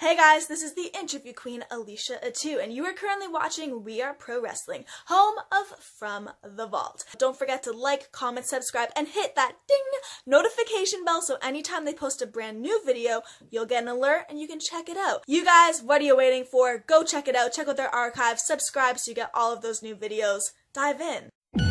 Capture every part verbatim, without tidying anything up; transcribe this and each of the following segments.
Hey guys, this is the interview queen Alicia Atu, and you are currently watching We Are Pro Wrestling, home of From the Vault. Don't forget to like, comment, subscribe, and hit that ding notification bell so anytime they post a brand new video, you'll get an alert and you can check it out. You guys, what are you waiting for? Go check it out, check out their archive, subscribe so you get all of those new videos. Dive in.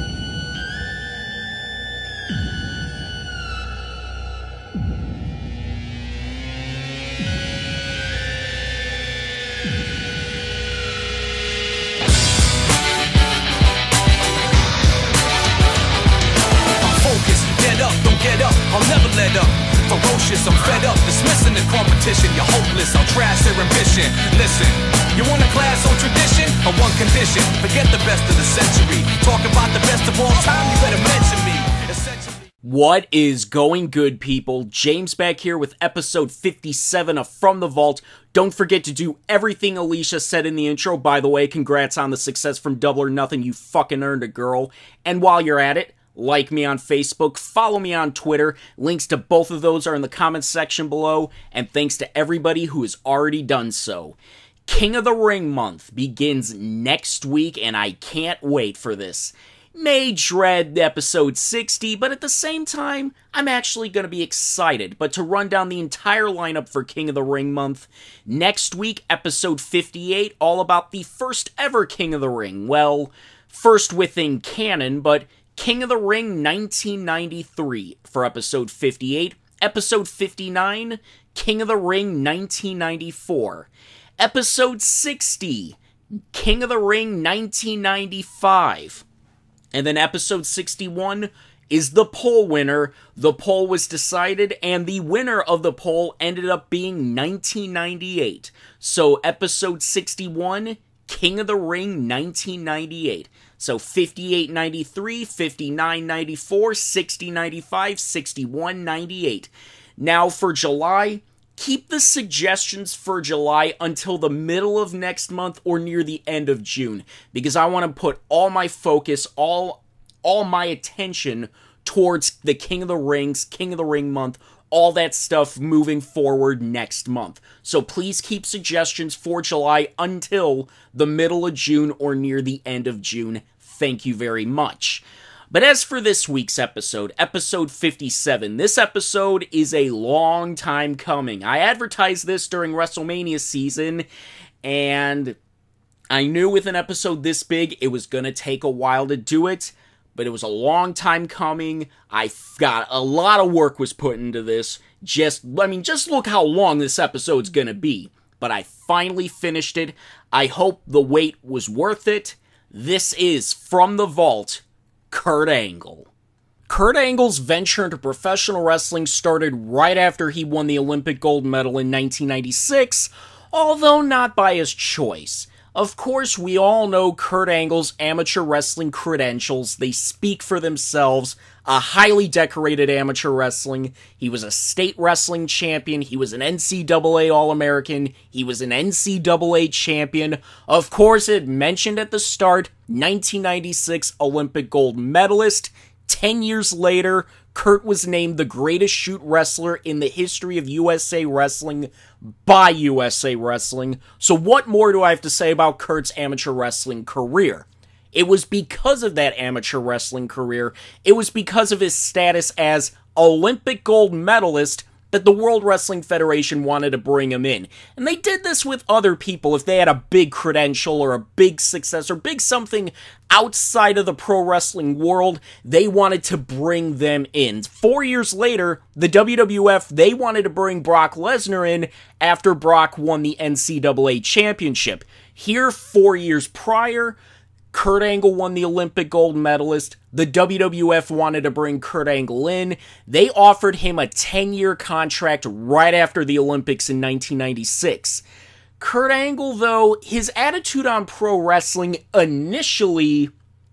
Get up, I'll never let up. Ferocious, I'm fed up, dismissing the competition. You're hopeless, I'll trash their ambition. Listen, you want a class on tradition or one condition? Forget the best of the century. Talk about the best of all time, you better mention me. Essentially. What is going good, people? James back here with episode fifty-seven of From the Vault. Don't forget to do everything Alicia said in the intro. By the way, congrats on the success from Double or Nothing. You fucking earned it, girl. And while you're at it, like me on Facebook, follow me on Twitter. Links to both of those are in the comments section below. And thanks to everybody who has already done so. King of the Ring month begins next week, and I can't wait for this. May dread episode sixty, but at the same time, I'm actually going to be excited. But to run down the entire lineup for King of the Ring month, next week, episode fifty-eight, all about the first ever King of the Ring. Well, first within canon, but King of the Ring nineteen ninety-three for episode fifty-eight. Episode fifty-nine, King of the Ring nineteen ninety-four. Episode sixty, King of the Ring nineteen ninety-five. And then episode sixty-one is the poll winner. The poll was decided, and the winner of the poll ended up being nineteen ninety-eight. So episode sixty-one, King of the Ring nineteen ninety-eight. So fifty-eight ninety-three, fifty-nine ninety-four, sixty ninety-five, sixty-one ninety-eight. Now for July, keep the suggestions for July until the middle of next month or near the end of June, because I want to put all my focus, all all my attention towards the King of the Rings, King of the Ring month, all that stuff moving forward next month. So please keep suggestions for July until the middle of June or near the end of June. Thank you very much. But as for this week's episode, episode fifty-seven, this episode is a long time coming. I advertised this during WrestleMania season, and I knew with an episode this big, it was going to take a while to do it. But it was a long time coming. I got a lot of work was put into this. Just, I mean, just look how long this episode's gonna be. But I finally finished it. I hope the wait was worth it. This is From the Vault, Kurt Angle. Kurt Angle's venture into professional wrestling started right after he won the Olympic gold medal in nineteen ninety-six, although not by his choice. Of course, we all know Kurt Angle's amateur wrestling credentials. They speak for themselves. A highly decorated amateur wrestling. He was a state wrestling champion. He was an N C double A All-American. He was an N C double A champion. Of course, it mentioned at the start, nineteen ninety-six Olympic gold medalist. Ten years later, Kurt was named the greatest shoot wrestler in the history of U S A Wrestling by U S A Wrestling. So what more do I have to say about Kurt's amateur wrestling career? It was because of that amateur wrestling career, it was because of his status as Olympic gold medalist that the World Wrestling Federation wanted to bring him in. And they did this with other people if they had a big credential or a big success or big something outside of the pro wrestling world, they wanted to bring them in. Four years later, the W W F, they wanted to bring Brock Lesnar in after Brock won the N C double A championship. Here, four years prior, Kurt Angle won the Olympic gold medalist. The W W F wanted to bring Kurt Angle in. They offered him a ten-year contract right after the Olympics in nineteen ninety-six. Kurt Angle, though, his attitude on pro wrestling initially,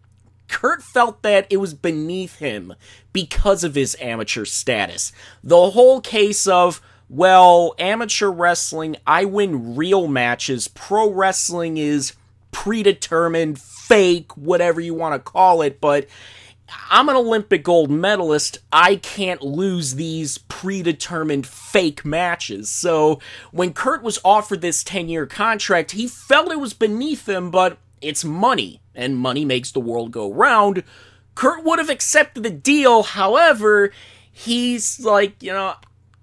Kurt felt that it was beneath him because of his amateur status. The whole case of, well, amateur wrestling, I win real matches. Pro wrestling is predetermined, fake, whatever you want to call it, but I'm an Olympic gold medalist. I can't lose these predetermined fake matches. So when Kurt was offered this ten-year contract, he felt it was beneath him, but it's money, and money makes the world go round. Kurt would have accepted the deal. However, he's like, you know,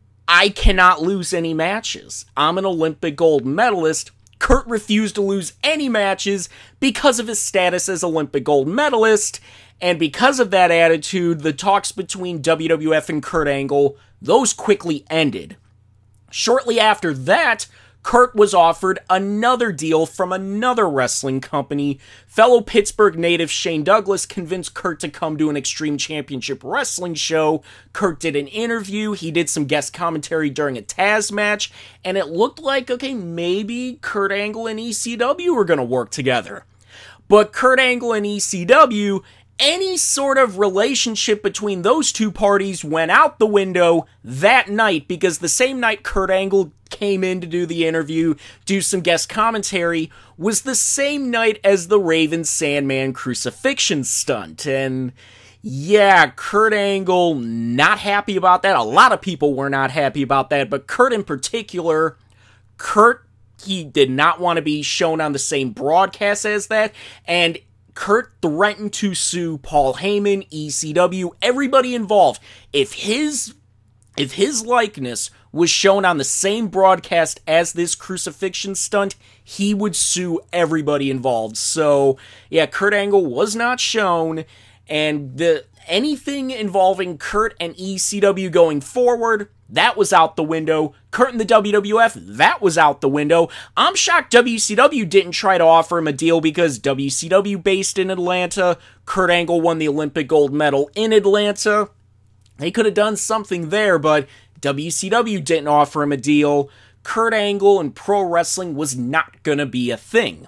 I cannot lose any matches. I'm an Olympic gold medalist. Kurt refused to lose any matches because of his status as Olympic gold medalist, and because of that attitude, the talks between W W F and Kurt Angle, those quickly ended. Shortly after that, Kurt was offered another deal from another wrestling company. Fellow Pittsburgh native Shane Douglas convinced Kurt to come to an Extreme Championship Wrestling show. Kurt did an interview, he did some guest commentary during a Taz match, and it looked like, okay, maybe Kurt Angle and E C W were going to work together. But Kurt Angle and E C W, any sort of relationship between those two parties went out the window that night, because the same night Kurt Angle came in to do the interview, do some guest commentary, was the same night as the Raven Sandman crucifixion stunt. And yeah, Kurt Angle not happy about that. A lot of people were not happy about that, but Kurt in particular, Kurt, he did not want to be shown on the same broadcast as that, and Kurt threatened to sue Paul Heyman, E C W, everybody involved. If his if his likeness was shown on the same broadcast as this crucifixion stunt, he would sue everybody involved. So, yeah, Kurt Angle was not shown, and the anything involving Kurt and E C W going forward, that was out the window. Kurt and the W W F, that was out the window. I'm shocked W C W didn't try to offer him a deal, because W C W based in Atlanta, Kurt Angle won the Olympic gold medal in Atlanta. They could have done something there, but W C W didn't offer him a deal. Kurt Angle and pro wrestling was not gonna be a thing.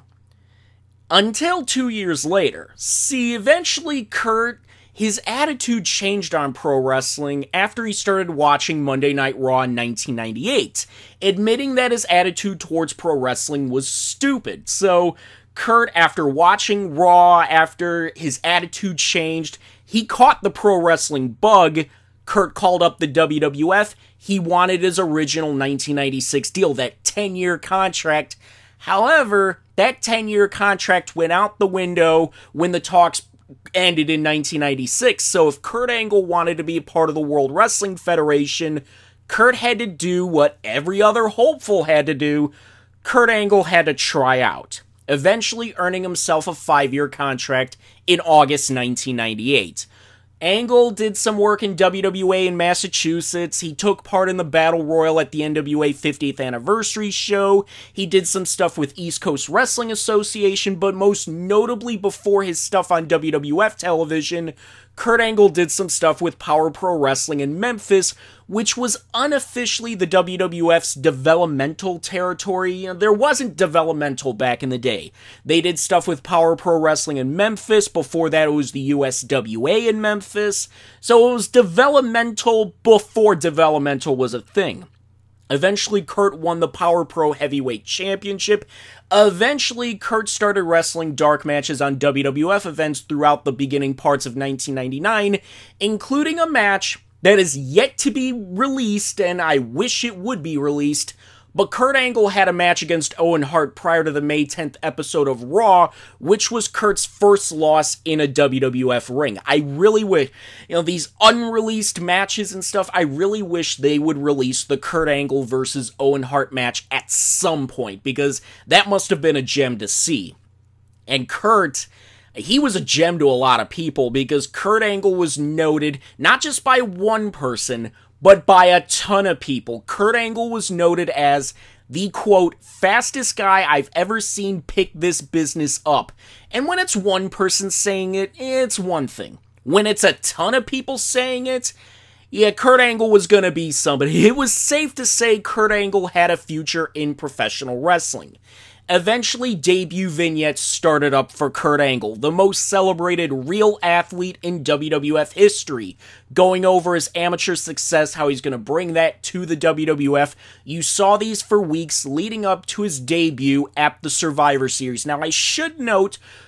Until two years later. See, eventually Kurt, his attitude changed on pro wrestling after he started watching Monday Night Raw in nineteen ninety-eight, admitting that his attitude towards pro wrestling was stupid. So, Kurt, after watching Raw, after his attitude changed, he caught the pro wrestling bug. Kurt called up the W W F. He wanted his original nineteen ninety-six deal, that ten-year contract. However, that ten-year contract went out the window when the talks ended in nineteen ninety-six, so if Kurt Angle wanted to be a part of the World Wrestling Federation, Kurt had to do what every other hopeful had to do. Kurt Angle had to try out, eventually earning himself a five-year contract in August nineteen ninety-eight. Angle did some work in W W A in Massachusetts. He took part in the Battle Royal at the N W A fiftieth Anniversary show. He did some stuff with East Coast Wrestling Association, but most notably before his stuff on W W F television, Kurt Angle did some stuff with Power Pro Wrestling in Memphis, which was unofficially the W W F's developmental territory. You know, there wasn't developmental back in the day. They did stuff with Power Pro Wrestling in Memphis. Before that, it was the U S W A in Memphis. So it was developmental before developmental was a thing. Eventually, Kurt won the Power Pro Heavyweight Championship. Eventually, Kurt started wrestling dark matches on W W F events throughout the beginning parts of nineteen ninety-nine, including a match that is yet to be released, and I wish it would be released, but Kurt Angle had a match against Owen Hart prior to the May tenth episode of Raw, which was Kurt's first loss in a W W F ring. I really wish, you know, these unreleased matches and stuff, I really wish they would release the Kurt Angle versus Owen Hart match at some point, because that must have been a gem to see. And Kurt, he was a gem to a lot of people, because Kurt Angle was noted not just by one person, but by a ton of people. Kurt Angle was noted as the, quote, fastest guy I've ever seen pick this business up. And when it's one person saying it, it's one thing. When it's a ton of people saying it, yeah, Kurt Angle was gonna be somebody. It was safe to say Kurt Angle had a future in professional wrestling. Eventually, debut vignettes started up for Kurt Angle, the most celebrated real athlete in W W F history, going over his amateur success, how he's going to bring that to the W W F. You saw these for weeks leading up to his debut at the Survivor Series. Now, I should note,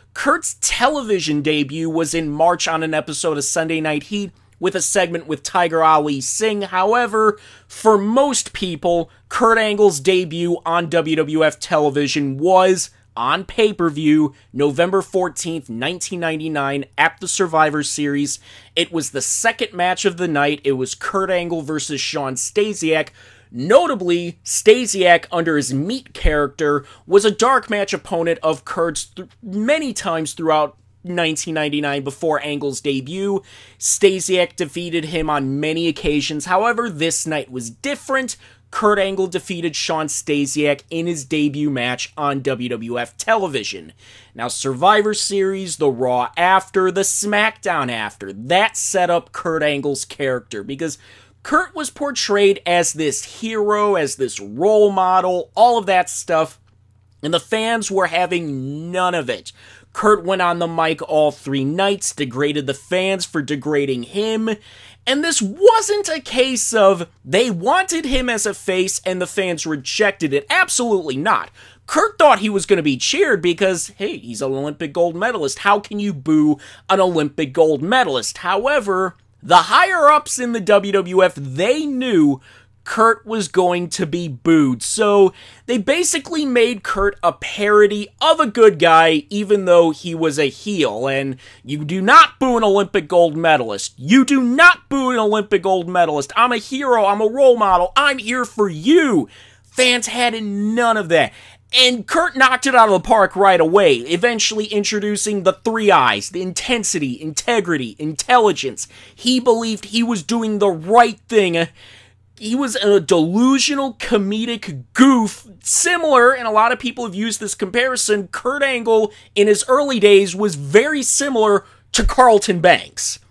Kurt's television debut was in March on an episode of Sunday Night Heat with a segment with Tiger Ali Singh. However, for most people, Kurt Angle's debut on W W F television was on pay-per-view November fourteenth, nineteen ninety-nine at the Survivor Series. It was the second match of the night. It was Kurt Angle versus Shawn Stasiak. Notably, Stasiak, under his Meat character, was a dark match opponent of Kurt's th- many times throughout nineteen ninety-nine before Angle's debut. Stasiak defeated him on many occasions. However, this night was different. Kurt Angle defeated Shawn Stasiak in his debut match on W W F television. Now, Survivor Series, the Raw after, the SmackDown after, that set up Kurt Angle's character, because Kurt was portrayed as this hero, as this role model, all of that stuff, and the fans were having none of it. Kurt went on the mic all three nights, degraded the fans for degrading him, and this wasn't a case of they wanted him as a face and the fans rejected it. Absolutely not. Kurt thought he was going to be cheered because, hey, he's an Olympic gold medalist. How can you boo an Olympic gold medalist? However, the higher-ups in the W W F, they knew Kurt was going to be booed, so they basically made Kurt a parody of a good guy, even though he was a heel. And you do not boo an Olympic gold medalist. You do not boo an Olympic gold medalist. I'm a hero. I'm a role model. I'm here for you. Fans had none of that. And Kurt knocked it out of the park right away, eventually introducing the three I's, the intensity, integrity, intelligence. He believed he was doing the right thing. He was a delusional comedic goof, similar, and a lot of people have used this comparison, Kurt Angle in his early days was very similar to Carlton Banks.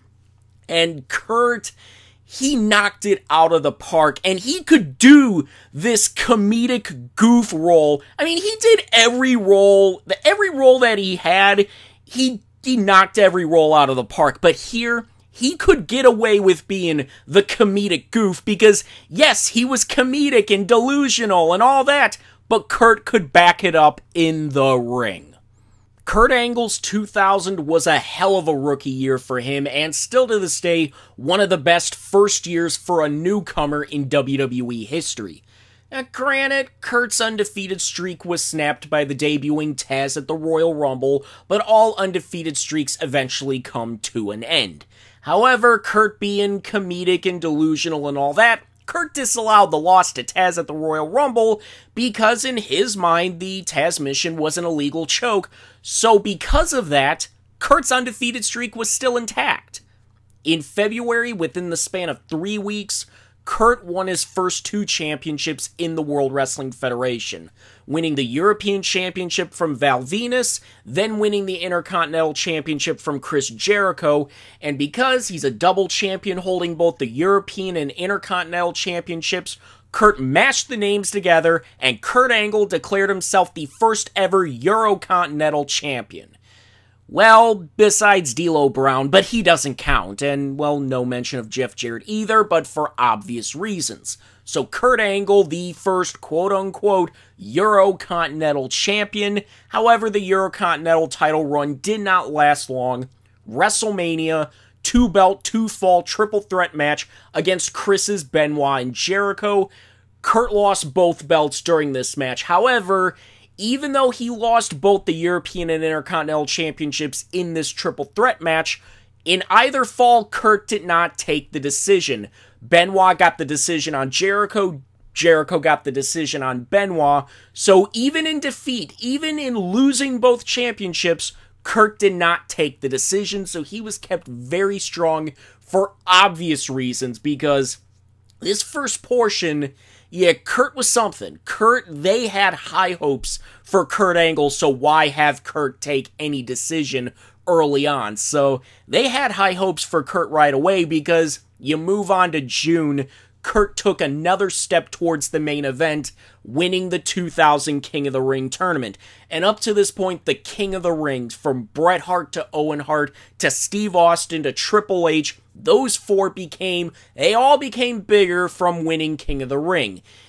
And Kurt, he knocked it out of the park, and he could do this comedic goof role. I mean, he did every role, every role that he had, he, he knocked every role out of the park, but here, he could get away with being the comedic goof because, yes, he was comedic and delusional and all that, but Kurt could back it up in the ring. Kurt Angle's two thousand was a hell of a rookie year for him, and still to this day, one of the best first years for a newcomer in W W E history. Now, granted, Kurt's undefeated streak was snapped by the debuting Taz at the Royal Rumble, but all undefeated streaks eventually come to an end. However, Kurt being comedic and delusional and all that, Kurt disallowed the loss to Taz at the Royal Rumble because in his mind, the Taz mission was an illegal choke. So because of that, Kurt's undefeated streak was still intact. In February, within the span of three weeks, Kurt won his first two championships in the World Wrestling Federation, winning the European Championship from Val Venus, then winning the Intercontinental Championship from Chris Jericho, and because he's a double champion holding both the European and Intercontinental Championships, Kurt mashed the names together, and Kurt Angle declared himself the first ever Eurocontinental Champion. Well, besides D'Lo Brown, but he doesn't count, and, well, no mention of Jeff Jarrett either, but for obvious reasons. So Kurt Angle, the first quote-unquote Eurocontinental Champion. However, the Eurocontinental title run did not last long. WrestleMania, two-belt, two-fall triple threat match against Chris's Benoit and Jericho. Kurt lost both belts during this match. However, even though he lost both the European and Intercontinental Championships in this triple threat match, in either fall, Kurt did not take the decision. Benoit got the decision on Jericho, Jericho got the decision on Benoit, so even in defeat, even in losing both championships, Kurt did not take the decision, so he was kept very strong for obvious reasons, because this first portion, yeah, Kurt was something. Kurt, they had high hopes for Kurt Angle, so why have Kurt take any decision early on? So they had high hopes for Kurt right away because you move on to June, Kurt took another step towards the main event, winning the two thousand King of the Ring tournament. And up to this point, the King of the Ring, from Bret Hart to Owen Hart to Steve Austin to Triple H, those four became, they all became bigger from winning King of the Ring.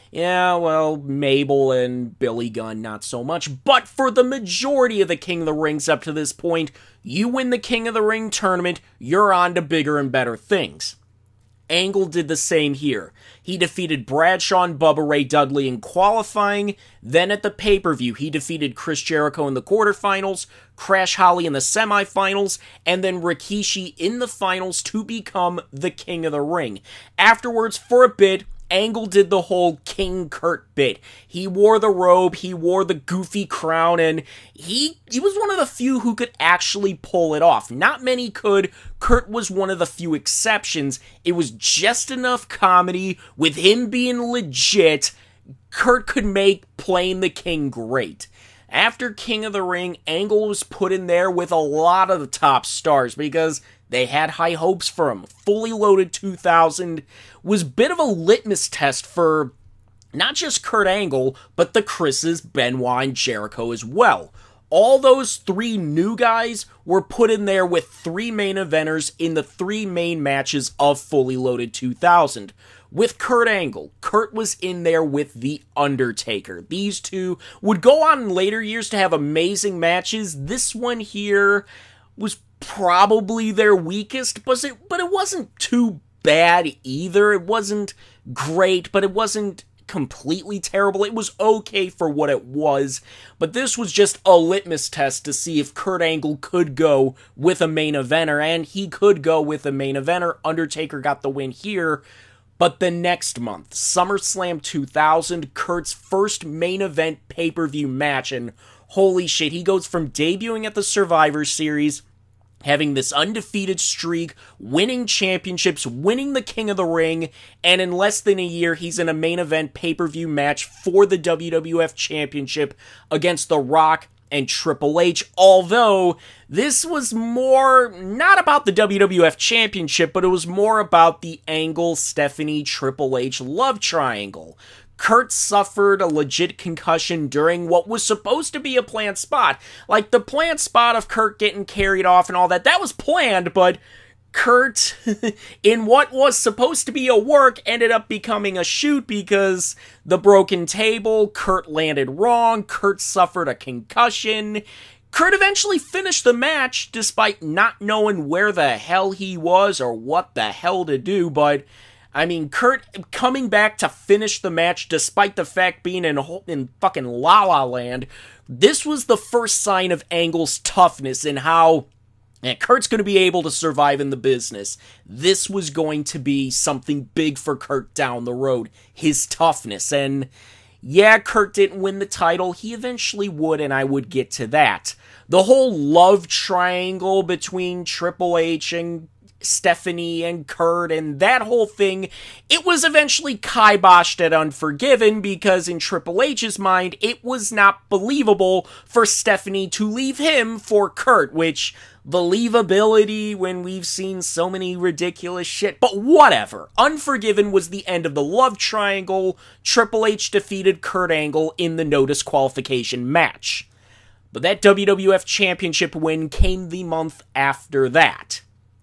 Yeah, well, Mabel and Billy Gunn, not so much. But for the majority of the King of the Rings up to this point, you win the King of the Ring tournament, you're on to bigger and better things. Angle did the same here. He defeated Bradshaw and Bubba Ray Dudley in qualifying. Then at the pay-per-view, he defeated Chris Jericho in the quarterfinals, Crash Holly in the semifinals, and then Rikishi in the finals to become the King of the Ring. Afterwards, for a bit, Angle did the whole King Kurt bit. He wore the robe, he wore the goofy crown, and he he was one of the few who could actually pull it off. Not many could. Kurt was one of the few exceptions. It was just enough comedy with him being legit. Kurt could make playing the King great. After King of the Ring, Angle was put in there with a lot of the top stars because they had high hopes for him. Fully Loaded two thousand was a bit of a litmus test for not just Kurt Angle, but the Chris's, Benoit, and Jericho as well. All those three new guys were put in there with three main eventers in the three main matches of Fully Loaded two thousand. With Kurt Angle, Kurt was in there with The Undertaker. These two would go on in later years to have amazing matches. This one here was probably their weakest, but it, but it wasn't too bad either. It wasn't great, but it wasn't completely terrible. It was okay for what it was, but this was just a litmus test to see if Kurt Angle could go with a main eventer, and he could go with a main eventer. Undertaker got the win here. But the next month, SummerSlam two thousand, Kurt's first main event pay-per-view match, and holy shit, he goes from debuting at the Survivor Series, having this undefeated streak, winning championships, winning the King of the Ring, and in less than a year, he's in a main event pay-per-view match for the W W F Championship against The Rock and Triple H, although this was more not about the W W F Championship, but it was more about the Angle, Stephanie, Triple H love triangle. Kurt suffered a legit concussion during what was supposed to be a planned spot. Like, the planned spot of Kurt getting carried off and all that, that was planned, but Kurt, in what was supposed to be a work, ended up becoming a shoot because the broken table, Kurt landed wrong, Kurt suffered a concussion. Kurt eventually finished the match despite not knowing where the hell he was or what the hell to do, but I mean, Kurt coming back to finish the match despite the fact being in, in fucking La La Land, this was the first sign of Angle's toughness and how and Kurt's going to be able to survive in the business. This was going to be something big for Kurt down the road. His toughness. And yeah, Kurt didn't win the title. He eventually would, and I would get to that. The whole love triangle between Triple H and Stephanie and Kurt and that whole thing, it was eventually kiboshed at Unforgiven because in Triple H's mind, it was not believable for Stephanie to leave him for Kurt, which believability when we've seen so many ridiculous shit, but whatever. Unforgiven was the end of the love triangle. Triple H defeated Kurt Angle in the no disqualification match. But that W W F Championship win came the month after that.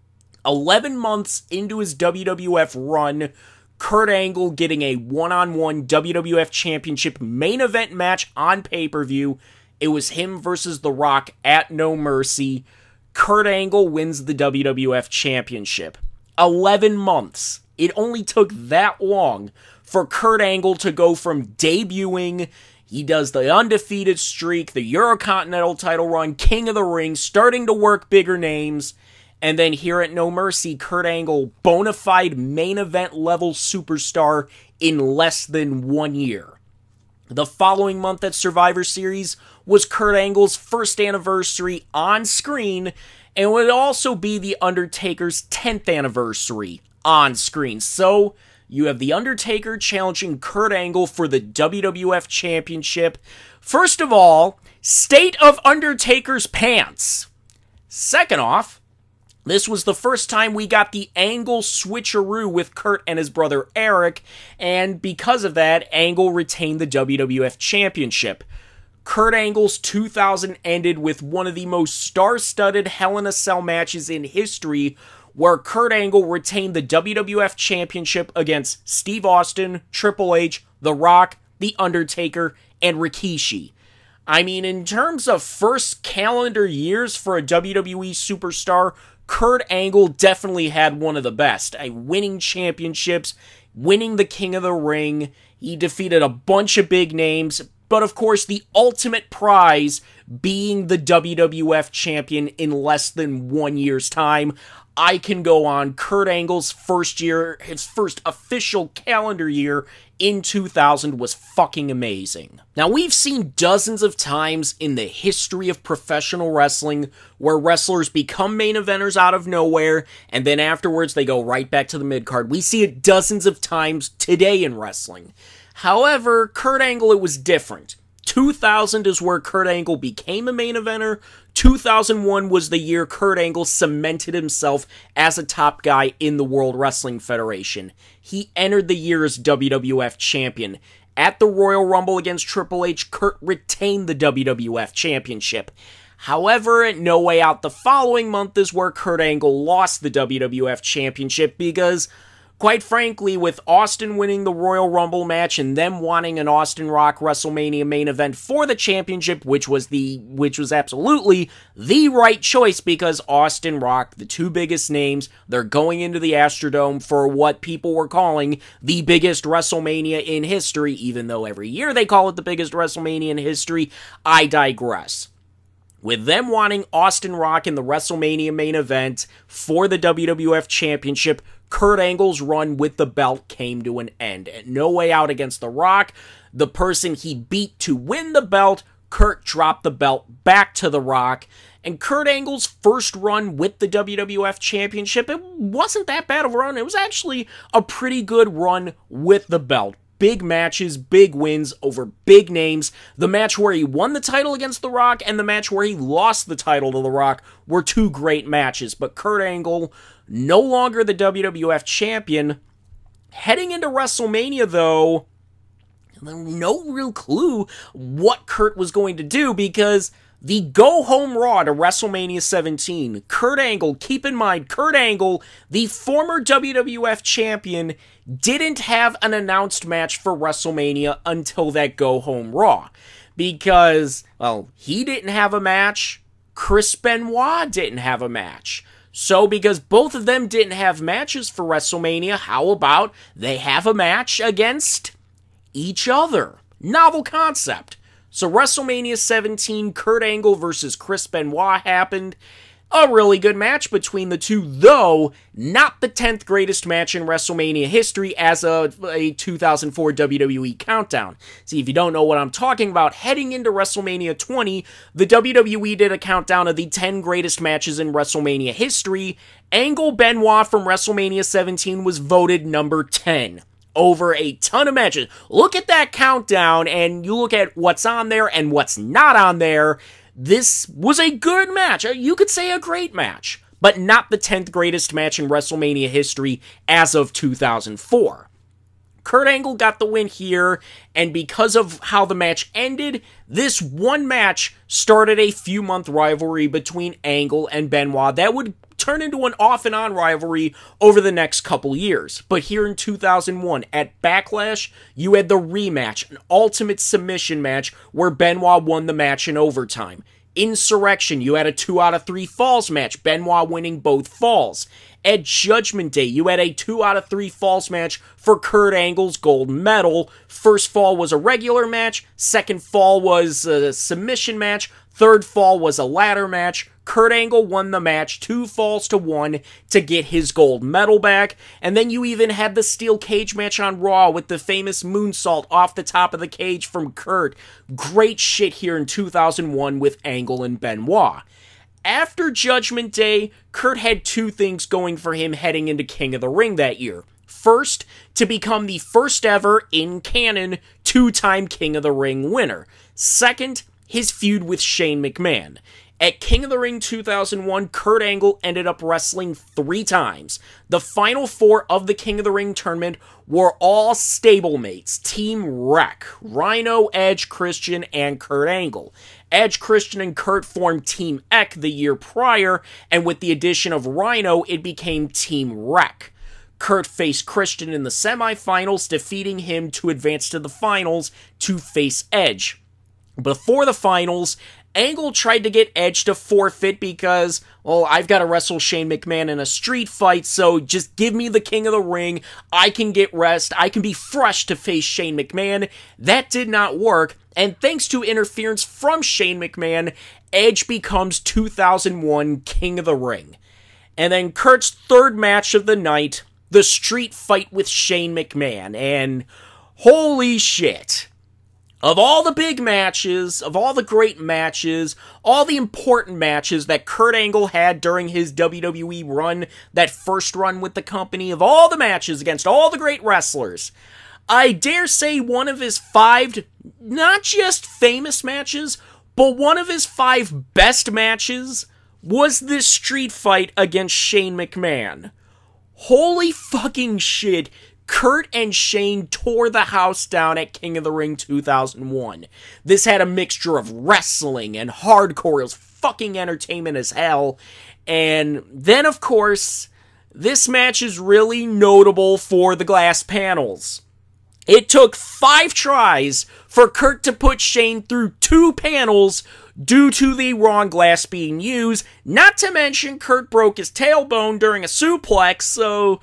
eleven months into his W W F run, Kurt Angle getting a one-on-one W W F Championship main event match on pay-per-view. It was him versus The Rock at No Mercy. Kurt Angle wins the W W F Championship. eleven months. It only took that long for Kurt Angle to go from debuting, he does the undefeated streak, the Eurocontinental title run, King of the Ring, starting to work bigger names, and then here at No Mercy, Kurt Angle, bona fide main event level superstar in less than one year. The following month at Survivor Series was Kurt Angle's first anniversary on screen, and would also be The Undertaker's tenth anniversary on screen. So, you have The Undertaker challenging Kurt Angle for the W W F Championship. First of all, state of Undertaker's pants. Second off, this was the first time we got the Angle switcheroo with Kurt and his brother Eric, and because of that, Angle retained the W W F Championship. Kurt Angle's two thousand ended with one of the most star-studded Hell in a Cell matches in history, where Kurt Angle retained the W W F Championship against Steve Austin, Triple H, The Rock, The Undertaker, and Rikishi. I mean, in terms of first calendar years for a W W E superstar, Kurt Angle definitely had one of the best. Uh, winning championships, winning the King of the Ring. He defeated a bunch of big names, but of course the ultimate prize being the W W F champion in less than one year's time. I can go on. Kurt Angle's first year, his first official calendar year in two thousand was fucking amazing. Now, we've seen dozens of times in the history of professional wrestling where wrestlers become main eventers out of nowhere, and then afterwards they go right back to the mid-card. We see it dozens of times today in wrestling. However, Kurt Angle, it was different. two thousand is where Kurt Angle became a main eventer. two thousand one was the year Kurt Angle cemented himself as a top guy in the World Wrestling Federation. He entered the year as W W F champion. At the Royal Rumble against Triple H, Kurt retained the W W F Championship. However, at No Way Out the following month is where Kurt Angle lost the W W F Championship because, quite frankly, with Austin winning the Royal Rumble match and them wanting an Austin Rock WrestleMania main event for the championship, which was the which was absolutely the right choice because Austin Rock, the two biggest names, they're going into the Astrodome for what people were calling the biggest WrestleMania in history, even though every year they call it the biggest WrestleMania in history. I digress. With them wanting Austin Rock in the WrestleMania main event for the W W F Championship, Kurt Angle's run with the belt came to an end. At No Way Out against The Rock, the person he beat to win the belt, Kurt dropped the belt back to The Rock. And Kurt Angle's first run with the W W F Championship, it wasn't that bad of a run. It was actually a pretty good run with the belt. Big matches, big wins over big names. The match where he won the title against The Rock and the match where he lost the title to The Rock were two great matches. But Kurt Angle, no longer the W W F champion. Heading into WrestleMania, though, no real clue what Kurt was going to do because the go-home Raw to WrestleMania seventeen, Kurt Angle, keep in mind, Kurt Angle, the former W W F champion, didn't have an announced match for WrestleMania until that go-home Raw. Because, well, he didn't have a match, Chris Benoit didn't have a match. So, because both of them didn't have matches for WrestleMania, how about they have a match against each other? Novel concept. So WrestleMania seventeen, Kurt Angle versus Chris Benoit happened. A really good match between the two, though not the tenth greatest match in WrestleMania history as of a two thousand four W W E Countdown. See, if you don't know what I'm talking about, heading into WrestleMania twenty, the W W E did a countdown of the ten greatest matches in WrestleMania history. Angle Benoit from WrestleMania seventeen was voted number ten. Over a ton of matches. Look at that countdown, and you look at what's on there and what's not on there. This was a good match. You could say a great match, but not the tenth greatest match in WrestleMania history as of two thousand four. Kurt Angle got the win here, and because of how the match ended, this one match started a few-month rivalry between Angle and Benoit that would turn into an off-and-on rivalry over the next couple years. But here in two thousand one, at Backlash, you had the rematch, an ultimate submission match where Benoit won the match in overtime. Insurrection, you had a two out of three falls match, Benoit winning both falls. At Judgment Day, you had a two out of three falls match for Kurt Angle's gold medal. First fall was a regular match, second fall was a submission match, third fall was a ladder match. Kurt Angle won the match, two falls to one, to get his gold medal back. And then you even had the steel cage match on Raw with the famous moonsault off the top of the cage from Kurt. Great shit here in two thousand one with Angle and Benoit. After Judgment Day, Kurt had two things going for him heading into King of the Ring that year. First, to become the first ever, in canon, two-time King of the Ring winner. Second, his feud with Shane McMahon. At King of the Ring two thousand one, Kurt Angle ended up wrestling three times. The final four of the King of the Ring tournament were all stablemates, Team Wreck, Rhino, Edge, Christian, and Kurt Angle. Edge, Christian, and Kurt formed Team Eck the year prior, and with the addition of Rhino, it became Team Wreck. Kurt faced Christian in the semifinals, defeating him to advance to the finals to face Edge. Before the finals, Angle tried to get Edge to forfeit because, well, I've got to wrestle Shane McMahon in a street fight, so just give me the King of the Ring. I can get rest. I can be fresh to face Shane McMahon. That did not work, and thanks to interference from Shane McMahon, Edge becomes two thousand one King of the Ring. And then Kurt's third match of the night, the street fight with Shane McMahon, and holy shit. Of all the big matches, of all the great matches, all the important matches that Kurt Angle had during his W W E run, that first run with the company, of all the matches against all the great wrestlers, I dare say one of his five, not just famous matches, but one of his five best matches was this street fight against Shane McMahon. Holy fucking shit. Kurt and Shane tore the house down at King of the Ring two thousand one. This had a mixture of wrestling and hardcore. It was fucking entertainment as hell. And then, of course, this match is really notable for the glass panels. It took five tries for Kurt to put Shane through two panels due to the wrong glass being used. Not to mention, Kurt broke his tailbone during a suplex, so...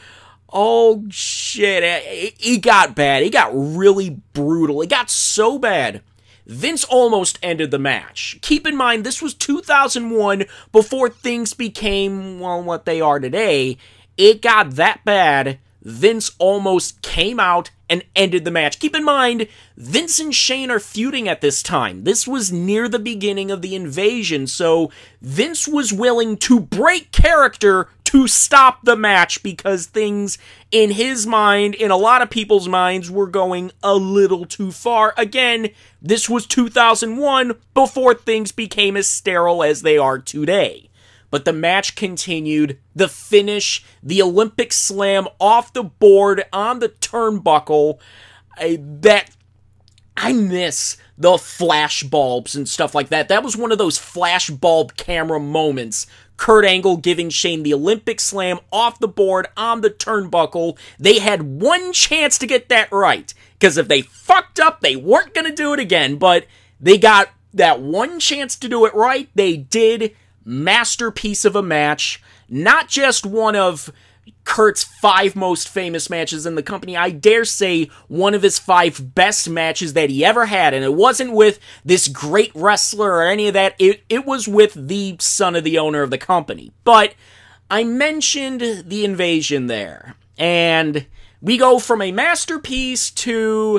oh, shit, it, it got bad. It got really brutal. It got so bad, Vince almost ended the match. Keep in mind, this was two thousand one, before things became, well, what they are today. It got that bad, Vince almost came out and ended the match. Keep in mind, Vince and Shane are feuding at this time. This was near the beginning of the invasion, so Vince was willing to break character to stop the match because things, in his mind, in a lot of people's minds, were going a little too far. Again, this was two thousand one, before things became as sterile as they are today. But the match continued, the finish, the Olympic slam off the board on the turnbuckle, I, that, I miss the flash bulbs and stuff like that. That was one of those flash bulb camera moments. Kurt Angle giving Shane the Olympic slam off the board on the turnbuckle. They had one chance to get that right, because if they fucked up, they weren't going to do it again, but they got that one chance to do it right. They did. Masterpiece of a match, not just one of Kurt's five most famous matches in the company, I dare say one of his five best matches that he ever had, and it wasn't with this great wrestler or any of that, it, it was with the son of the owner of the company. But I mentioned the invasion there, and we go from a masterpiece to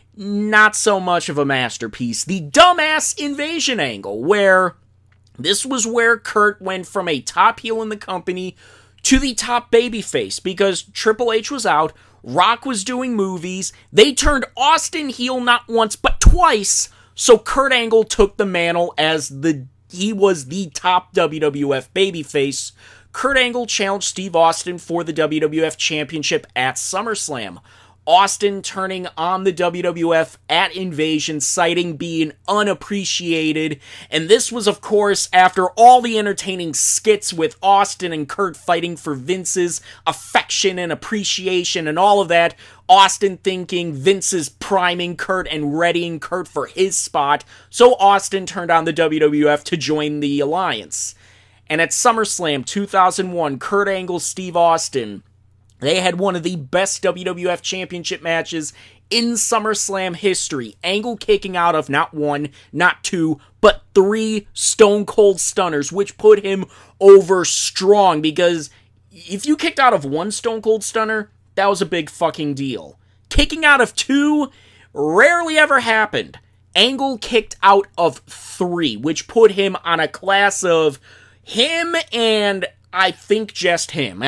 not so much of a masterpiece, the dumbass invasion angle, where this was where Kurt went from a top heel in the company to the top babyface, because Triple H was out, Rock was doing movies, they turned Austin heel not once but twice, so Kurt Angle took the mantle as the he was the top W W F babyface. Kurt Angle challenged Steve Austin for the W W F Championship at SummerSlam. Austin turning on the W W F at Invasion, citing being unappreciated. And this was, of course, after all the entertaining skits with Austin and Kurt fighting for Vince's affection and appreciation and all of that. Austin thinking Vince is priming Kurt and readying Kurt for his spot. So Austin turned on the W W F to join the alliance. And at SummerSlam two thousand one, Kurt Angle, Steve Austin, they had one of the best W W F Championship matches in SummerSlam history. Angle kicking out of not one, not two, but three Stone Cold Stunners, which put him over strong, because if you kicked out of one Stone Cold Stunner, that was a big fucking deal. Kicking out of two rarely ever happened. Angle kicked out of three, which put him on a class of him and I think just him.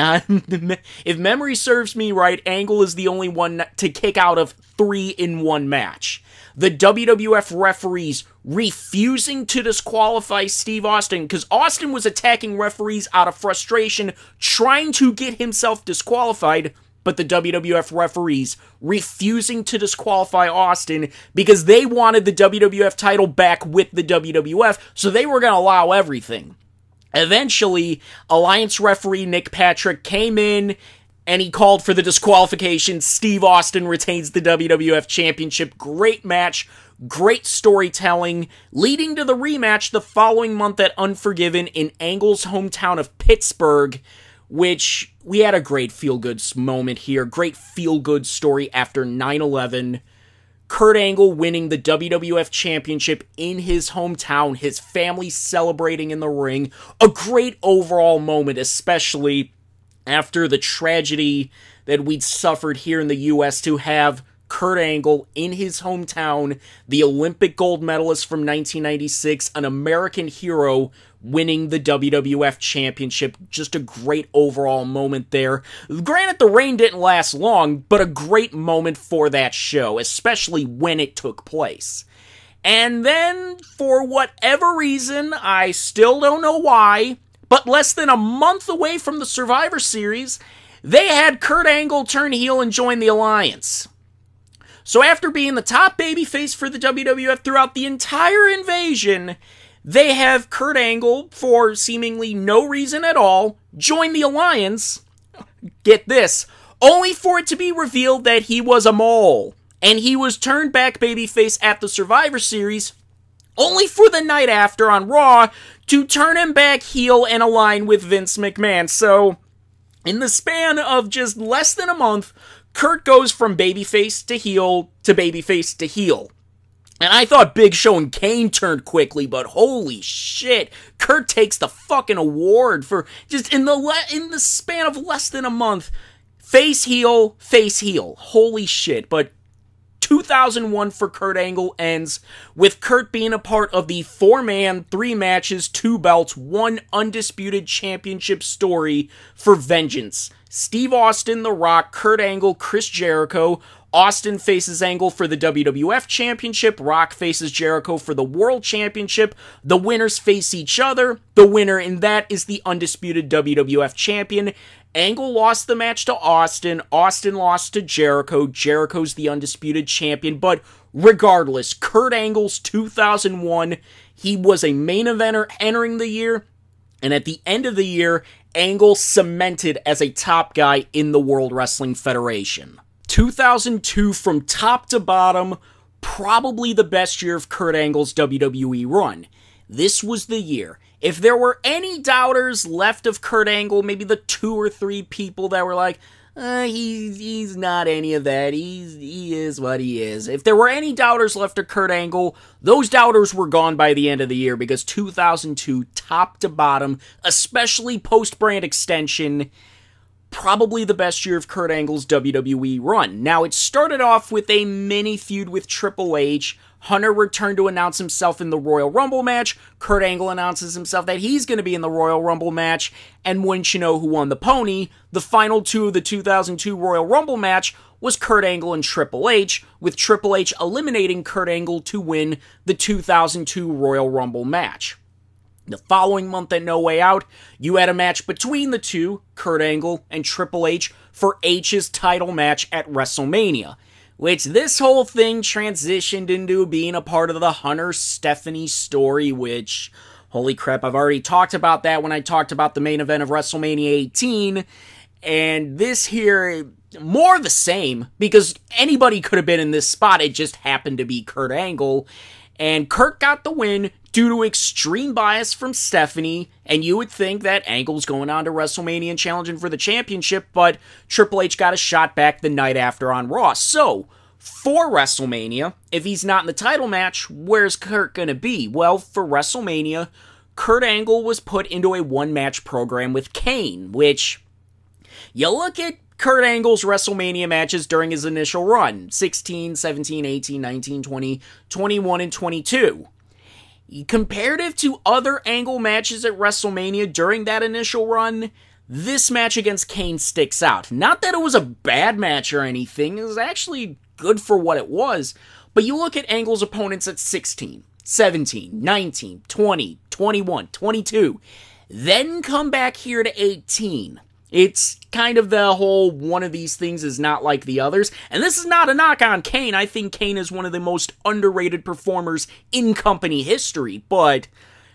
If memory serves me right, Angle is the only one to kick out of three in one match. The W W F referees refusing to disqualify Steve Austin, because Austin was attacking referees out of frustration, trying to get himself disqualified, but the W W F referees refusing to disqualify Austin because they wanted the W W F title back with the W W F, so they were going to allow everything. Eventually, Alliance referee Nick Patrick came in and he called for the disqualification. Steve Austin retains the W W F Championship. Great match, great storytelling, leading to the rematch the following month at Unforgiven in Angle's hometown of Pittsburgh, which we had a great feel-good moment here. Great feel-good story after nine eleven. Kurt Angle winning the W W F Championship in his hometown, his family celebrating in the ring. A great overall moment, especially after the tragedy that we'd suffered here in the U S, to have Kurt Angle in his hometown, the Olympic gold medalist from nineteen ninety-six, an American hero, winning the W W F Championship. Just a great overall moment there. Granted, the reign didn't last long, but a great moment for that show, especially when it took place. And then, for whatever reason, I still don't know why, but less than a month away from the Survivor Series, they had Kurt Angle turn heel and join the Alliance. So after being the top babyface for the W W F throughout the entire invasion, they have Kurt Angle, for seemingly no reason at all, join the Alliance, get this, only for it to be revealed that he was a mole, and he was turned back babyface at the Survivor Series, only for the night after on Raw to turn him back heel and align with Vince McMahon. So, in the span of just less than a month, Kurt goes from babyface to heel to babyface to heel. And I thought Big Show and Kane turned quickly, but holy shit, Kurt takes the fucking award for just in the le- in the span of less than a month. Face heel, face heel. Holy shit. But two thousand one for Kurt Angle ends with Kurt being a part of the four-man, three matches, two belts, one undisputed championship story for Vengeance. Steve Austin, The Rock, Kurt Angle, Chris Jericho. Austin faces Angle for the W W F Championship. Rock faces Jericho for the World Championship. The winners face each other. The winner in that is the undisputed W W F Champion. Angle lost the match to Austin. Austin lost to Jericho. Jericho's the undisputed champion. But regardless, Kurt Angle's two thousand one, he was a main eventer entering the year. And at the end of the year, Angle cemented as a top guy in the World Wrestling Federation. two thousand two, from top to bottom, probably the best year of Kurt Angle's W W E run. This was the year. If there were any doubters left of Kurt Angle, maybe the two or three people that were like, uh, he's, he's not any of that, he's, he is what he is. If there were any doubters left of Kurt Angle, those doubters were gone by the end of the year, because two thousand two, top to bottom, especially post-brand extension, probably the best year of Kurt Angle's W W E run. Now, it started off with a mini feud with Triple H. Hunter returned to announce himself in the Royal Rumble match. Kurt Angle announces himself that he's going to be in the Royal Rumble match. And wouldn't you know who won the pony? The final two of the two thousand two Royal Rumble match was Kurt Angle and Triple H, with Triple H eliminating Kurt Angle to win the two thousand two Royal Rumble match. The following month at No Way Out, you had a match between the two, Kurt Angle and Triple H, for H's title match at WrestleMania, which this whole thing transitioned into being a part of the Hunter-Stephanie story, which, holy crap, I've already talked about that when I talked about the main event of WrestleMania eighteen, and this here, more the same, because anybody could have been in this spot, it just happened to be Kurt Angle, and Kurt got the win due to extreme bias from Stephanie, and you would think that Angle's going on to WrestleMania and challenging for the championship, but Triple H got a shot back the night after on Raw. So, for WrestleMania, if he's not in the title match, where's Kurt gonna be? Well, for WrestleMania, Kurt Angle was put into a one-match program with Kane, which, you look at Kurt Angle's WrestleMania matches during his initial run, sixteen, seventeen, eighteen, nineteen, twenty, twenty-one, and twenty-two. Comparative to other Angle matches at WrestleMania during that initial run, this match against Kane sticks out. Not that it was a bad match or anything, it was actually good for what it was, but you look at Angle's opponents at sixteen, seventeen, nineteen, twenty, twenty-one, twenty-two, then come back here to eighteen. It's kind of the whole one of these things is not like the others, and this is not a knock on Kane. I think Kane is one of the most underrated performers in company history, but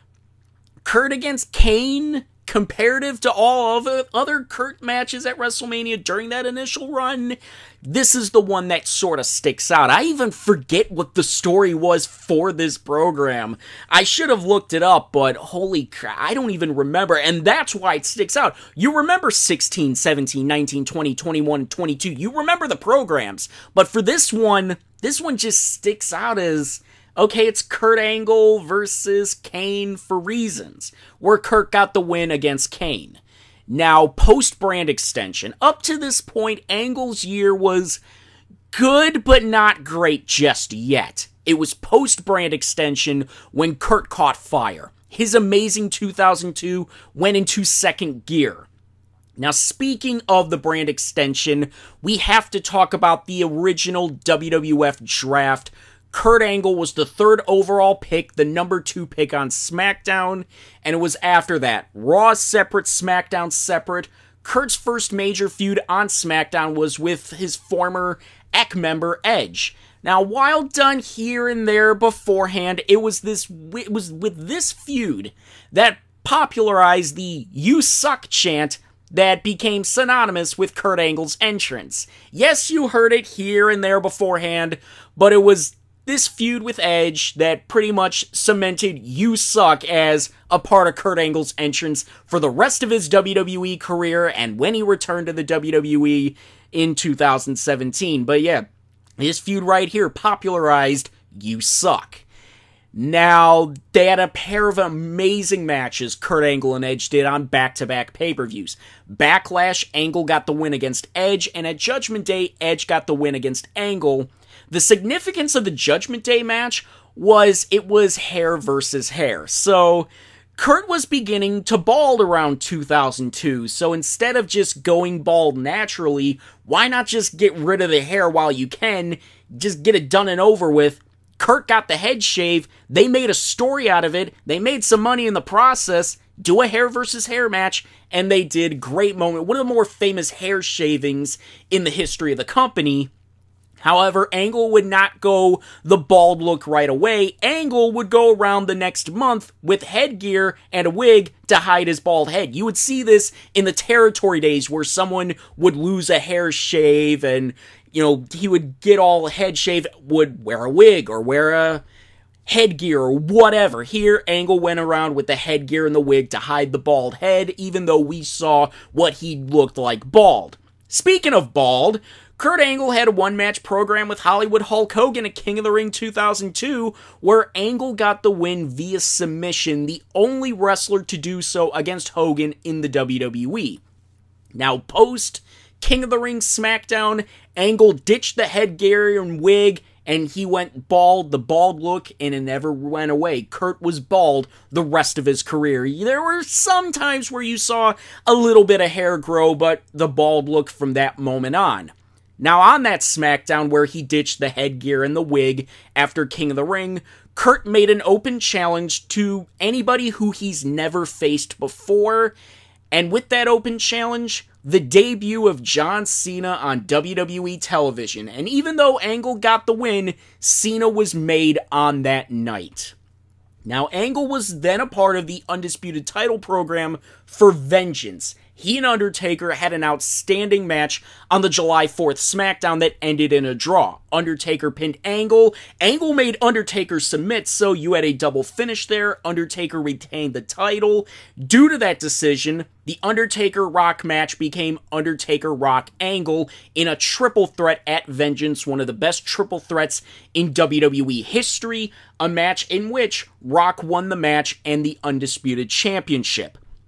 Kurt against Kane, comparative to all other, other Kurt matches at WrestleMania during that initial run, this is the one that sort of sticks out. I even forget what the story was for this program. I should have looked it up, but holy crap, I don't even remember, and that's why it sticks out. You remember sixteen, seventeen, nineteen, twenty, twenty-one, twenty-two. You remember the programs, but for this one, this one just sticks out as, okay, it's Kurt Angle versus Kane for reasons, where Kurt got the win against Kane. Now, post-brand extension, up to this point, Angle's year was good, but not great just yet. It was post-brand extension when Kurt caught fire. His amazing two thousand two went into second gear. Now, speaking of the brand extension, we have to talk about the original W W F draft. Kurt Angle was the third overall pick, the number two pick on SmackDown, and it was after that. Raw separate, SmackDown separate. Kurt's first major feud on SmackDown was with his former E C member Edge. Now, while done here and there beforehand, it was this it was with this feud that popularized the "You Suck" chant that became synonymous with Kurt Angle's entrance. Yes, you heard it here and there beforehand, but it was this feud with Edge that pretty much cemented "You Suck" as a part of Kurt Angle's entrance for the rest of his W W E career and when he returned to the W W E in two thousand seventeen. But yeah, this feud right here popularized "You Suck." Now, they had a pair of amazing matches Kurt Angle and Edge did on back-to-back pay-per-views. Backlash, Angle got the win against Edge, and at Judgment Day, Edge got the win against Angle. The significance of the Judgment Day match was it was hair versus hair. So, Kurt was beginning to bald around two thousand two, so instead of just going bald naturally, why not just get rid of the hair while you can, just get it done and over with? Kurt got the head shave, they made a story out of it, they made some money in the process, do a hair versus hair match, and they did. Great moment, one of the more famous hair shavings in the history of the company. However, Angle would not go the bald look right away. Angle would go around the next month with headgear and a wig to hide his bald head. You would see this in the territory days where someone would lose a hair shave and, you know, he would get all head shave, would wear a wig or wear a headgear or whatever. Here, Angle went around with the headgear and the wig to hide the bald head, even though we saw what he looked like bald. Speaking of bald, Kurt Angle had a one-match program with Hollywood Hulk Hogan at King of the Ring two thousand two, where Angle got the win via submission, the only wrestler to do so against Hogan in the W W E. Now, post King of the Ring SmackDown, Angle ditched the headgear and wig, and he went bald, the bald look, and it never went away. Kurt was bald the rest of his career. There were some times where you saw a little bit of hair grow, but the bald look from that moment on. Now, on that SmackDown where he ditched the headgear and the wig after King of the Ring, Kurt made an open challenge to anybody who he's never faced before, and with that open challenge, the debut of John Cena on W W E television. And even though Angle got the win, Cena was made on that night. Now, Angle was then a part of the Undisputed title program for Vengeance. He and Undertaker had an outstanding match on the July fourth SmackDown that ended in a draw. Undertaker pinned Angle. Angle made Undertaker submit, so you had a double finish there. Undertaker retained the title. Due to that decision, the Undertaker-Rock match became Undertaker-Rock-Angle in a triple threat at Vengeance, one of the best triple threats in W W E history, a match in which Rock won the match and the Undisputed Championship.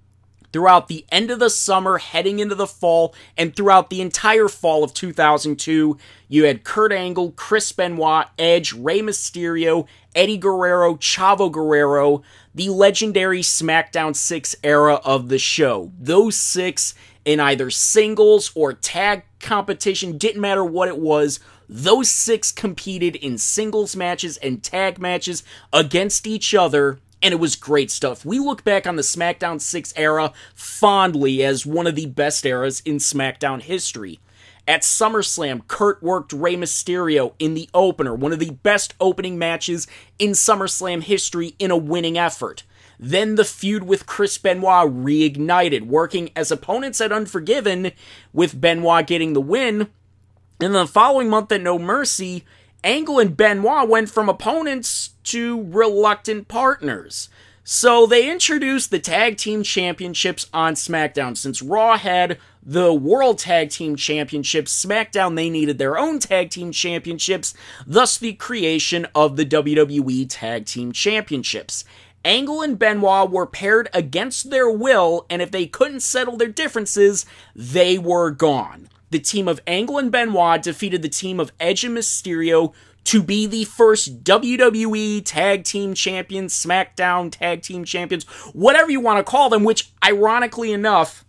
throughout the end of the summer, heading into the fall, and throughout the entire fall of two thousand two, you had Kurt Angle, Chris Benoit, Edge, Rey Mysterio, Eddie Guerrero, Chavo Guerrero, the legendary SmackDown six era of the show. Those six, in either singles or tag competition, didn't matter what it was, those six competed in singles matches and tag matches against each other, and it was great stuff. We look back on the SmackDown six era fondly as one of the best eras in SmackDown history. At SummerSlam, Kurt worked Rey Mysterio in the opener, one of the best opening matches in SummerSlam history in a winning effort. Then the feud with Chris Benoit reignited, working as opponents at Unforgiven, with Benoit getting the win. And the following month at No Mercy, Angle and Benoit went from opponents to reluctant partners. So they introduced the Tag Team Championships on SmackDown. Since Raw had the World Tag Team Championships, SmackDown, they needed their own Tag Team Championships, thus the creation of the W W E Tag Team Championships. Angle and Benoit were paired against their will, and if they couldn't settle their differences, they were gone. The team of Angle and Benoit defeated the team of Edge and Mysterio to be the first W W E Tag Team Champions, SmackDown Tag Team Champions, whatever you want to call them, which, ironically enough,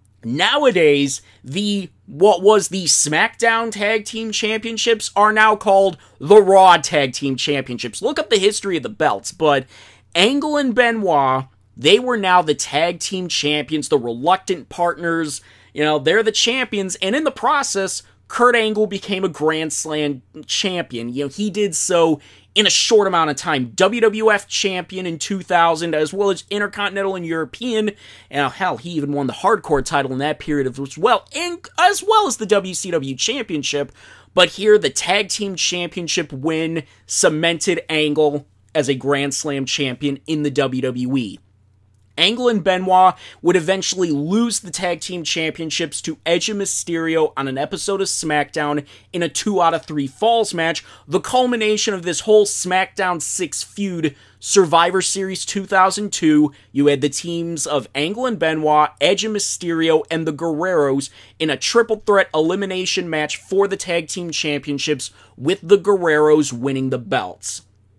nowadays, the what was the SmackDown Tag Team Championships are now called the Raw Tag Team Championships. Look up the history of the belts, but Angle and Benoit, they were now the Tag Team Champions, the reluctant partners. You know, they're the champions, and in the process, Kurt Angle became a Grand Slam champion. You know, he did so in a short amount of time. W W F champion in two thousand, as well as Intercontinental and European. And hell, he even won the Hardcore title in that period as well, and as well as the W C W Championship. But here, the Tag Team Championship win cemented Angle as a Grand Slam champion in the W W E. Angle and Benoit would eventually lose the Tag Team Championships to Edge and Mysterio on an episode of SmackDown in a two out of three falls match, the culmination of this whole SmackDown six feud. Survivor Series two thousand two, you had the teams of Angle and Benoit, Edge and Mysterio, and the Guerreros in a triple threat elimination match for the Tag Team Championships, with the Guerreros winning the belts.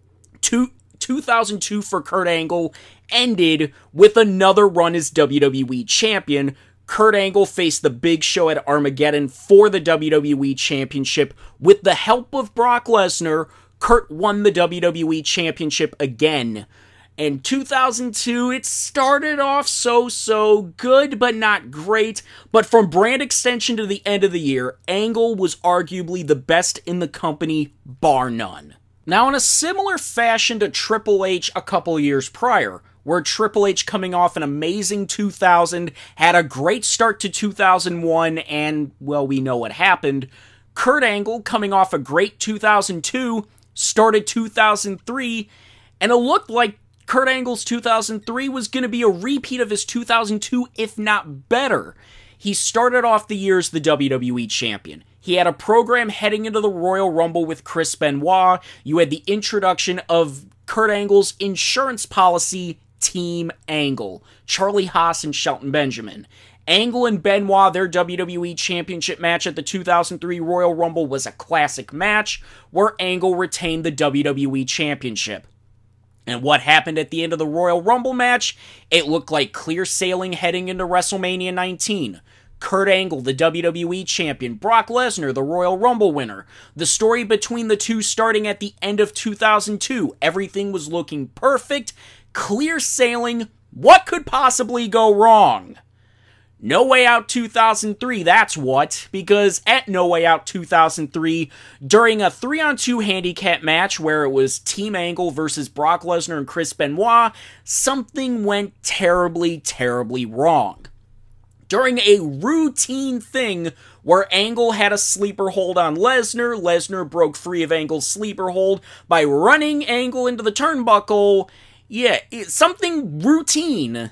Two two thousand two for Kurt Angle ended with another run as W W E Champion. Kurt Angle faced the Big Show at Armageddon for the W W E Championship. With the help of Brock Lesnar, Kurt won the W W E Championship again. In two thousand two, it started off so-so good, but not great. But from brand extension to the end of the year, Angle was arguably the best in the company, bar none. Now, in a similar fashion to Triple H a couple years prior, where Triple H, coming off an amazing two thousand, had a great start to two thousand one, and, well, we know what happened. Kurt Angle, coming off a great two thousand two, started two thousand three, and it looked like Kurt Angle's two thousand three was going to be a repeat of his two thousand two, if not better. He started off the year as the W W E Champion. He had a program heading into the Royal Rumble with Chris Benoit. You had the introduction of Kurt Angle's insurance policy, Team Angle, Charlie Haas and Shelton Benjamin. Angle and Benoit, their W W E Championship match at the two thousand three Royal Rumble was a classic match where Angle retained the W W E Championship. And what happened at the end of the Royal Rumble match? It looked like clear sailing heading into WrestleMania nineteen. Kurt Angle, the W W E Champion, Brock Lesnar, the Royal Rumble winner. The story between the two starting at the end of two thousand two. Everything was looking perfect, clear sailing. What could possibly go wrong? No Way Out two thousand three, that's what, because at No Way Out two thousand three, during a three on two handicap match where it was Team Angle versus Brock Lesnar and Chris Benoit, something went terribly, terribly wrong. During a routine thing where Angle had a sleeper hold on Lesnar, Lesnar broke free of Angle's sleeper hold by running Angle into the turnbuckle. Yeah, it, something routine.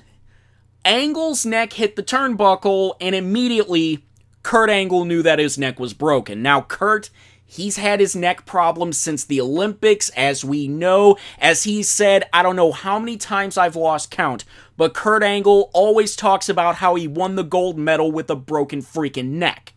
Angle's neck hit the turnbuckle, and immediately Kurt Angle knew that his neck was broken. Now, Kurt, He's had his neck problems since the Olympics, as we know. As he said, I don't know how many times I've lost count, but Kurt Angle always talks about how he won the gold medal with a broken freaking neck.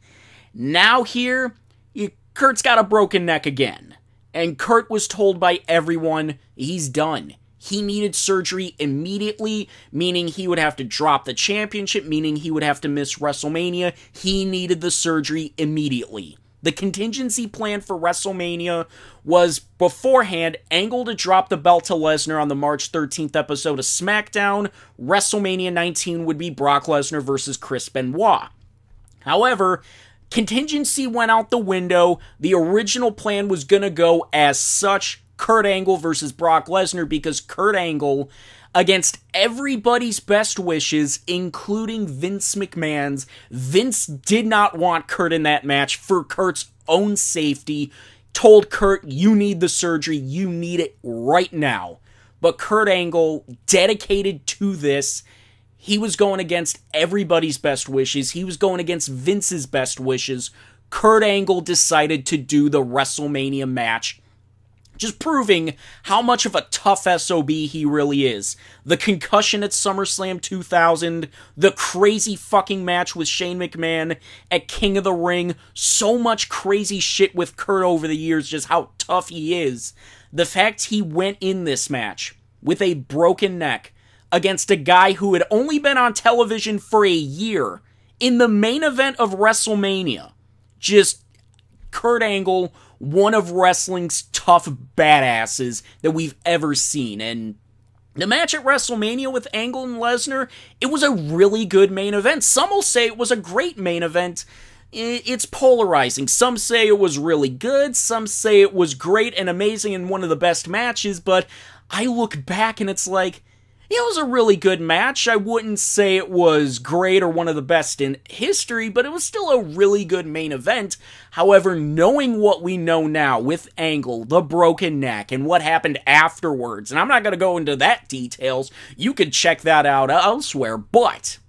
Now here, Kurt's got a broken neck again. And Kurt was told by everyone he's done. He needed surgery immediately, meaning he would have to drop the championship, meaning he would have to miss WrestleMania. He needed the surgery immediately. The contingency plan for WrestleMania was beforehand Angle to drop the belt to Lesnar on the March thirteenth episode of SmackDown. WrestleMania nineteen would be Brock Lesnar versus Chris Benoit. However, contingency went out the window. The original plan was going to go as such, Kurt Angle versus Brock Lesnar, because Kurt Angle, against everybody's best wishes, including Vince McMahon's, Vince did not want Kurt in that match for Kurt's own safety, told Kurt, you need the surgery, you need it right now. But Kurt Angle, dedicated to this, he was going against everybody's best wishes. He was going against Vince's best wishes. Kurt Angle decided to do the WrestleMania match, just proving how much of a tough S O B he really is. The concussion at SummerSlam two thousand, the crazy fucking match with Shane McMahon at King of the Ring, so much crazy shit with Kurt over the years, just how tough he is. The fact he went in this match with a broken neck against a guy who had only been on television for a year in the main event of WrestleMania. Just Kurt Angle, one of wrestling's tough badasses that we've ever seen. And the match at WrestleMania with Angle and Lesnar, it was a really good main event. Some will say it was a great main event. It's polarizing. Some say it was really good. Some say it was great and amazing and one of the best matches. But I look back and it's like, it was a really good match. I wouldn't say it was great or one of the best in history, but it was still a really good main event. However, knowing what we know now with Angle, the broken neck, and what happened afterwards, and I'm not going to go into that details, you could check that out elsewhere, but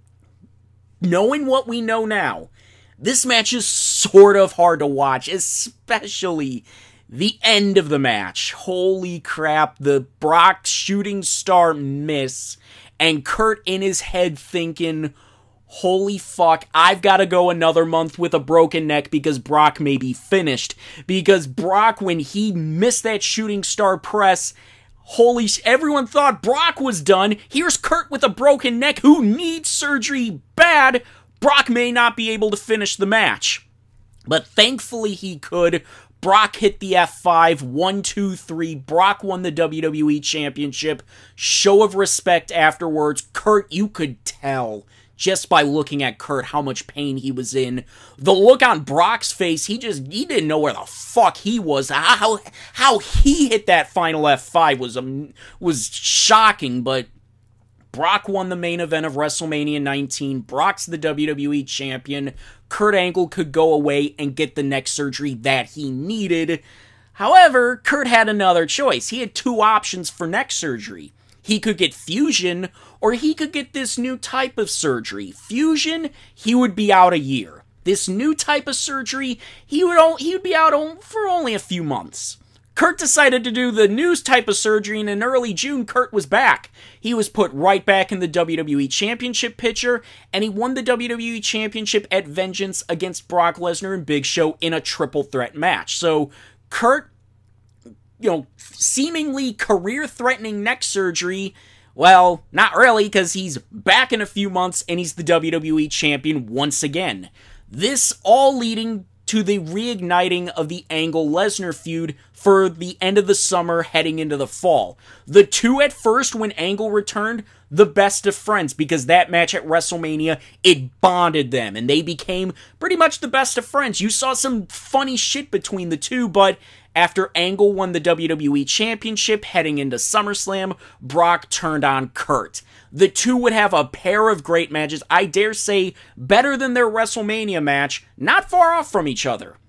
knowing what we know now, this match is sort of hard to watch, especially the end of the match. Holy crap, the Brock shooting star miss, and Kurt in his head thinking, holy fuck, I've got to go another month with a broken neck because Brock may be finished. Because Brock, when he missed that shooting star press, holy sh- everyone thought Brock was done. Here's Kurt with a broken neck who needs surgery bad. Brock may not be able to finish the match. But thankfully he could. Brock hit the F five, one, two, three. Brock won the W W E Championship. Show of respect afterwards. Kurt, you could tell just by looking at Kurt how much pain he was in. The look on Brock's face, he just, he didn't know where the fuck he was. How, how he hit that final F five was, um, was shocking, but Brock won the main event of WrestleMania nineteen. Brock's the W W E champion. Kurt Angle could go away and get the neck surgery that he needed. However, Kurt had another choice. He had two options for neck surgery. He could get fusion, or he could get this new type of surgery. Fusion, he would be out a year. This new type of surgery, he would, o- he would be out for only a few months. Kurt decided to do the new type of surgery, and in early June, Kurt was back. He was put right back in the W W E Championship picture, and he won the W W E Championship at Vengeance against Brock Lesnar and Big Show in a triple threat match. So, Kurt, you know, seemingly career-threatening neck surgery, well, not really, because he's back in a few months, and he's the W W E Champion once again. This all leading to the reigniting of the Angle-Lesnar feud for the end of the summer heading into the fall. The two at first, when Angle returned, the best of friends, because that match at WrestleMania, it bonded them, and they became pretty much the best of friends. You saw some funny shit between the two, but after Angle won the W W E Championship heading into SummerSlam, Brock turned on Kurt. The two would have a pair of great matches, I dare say better than their WrestleMania match, not far off from each other.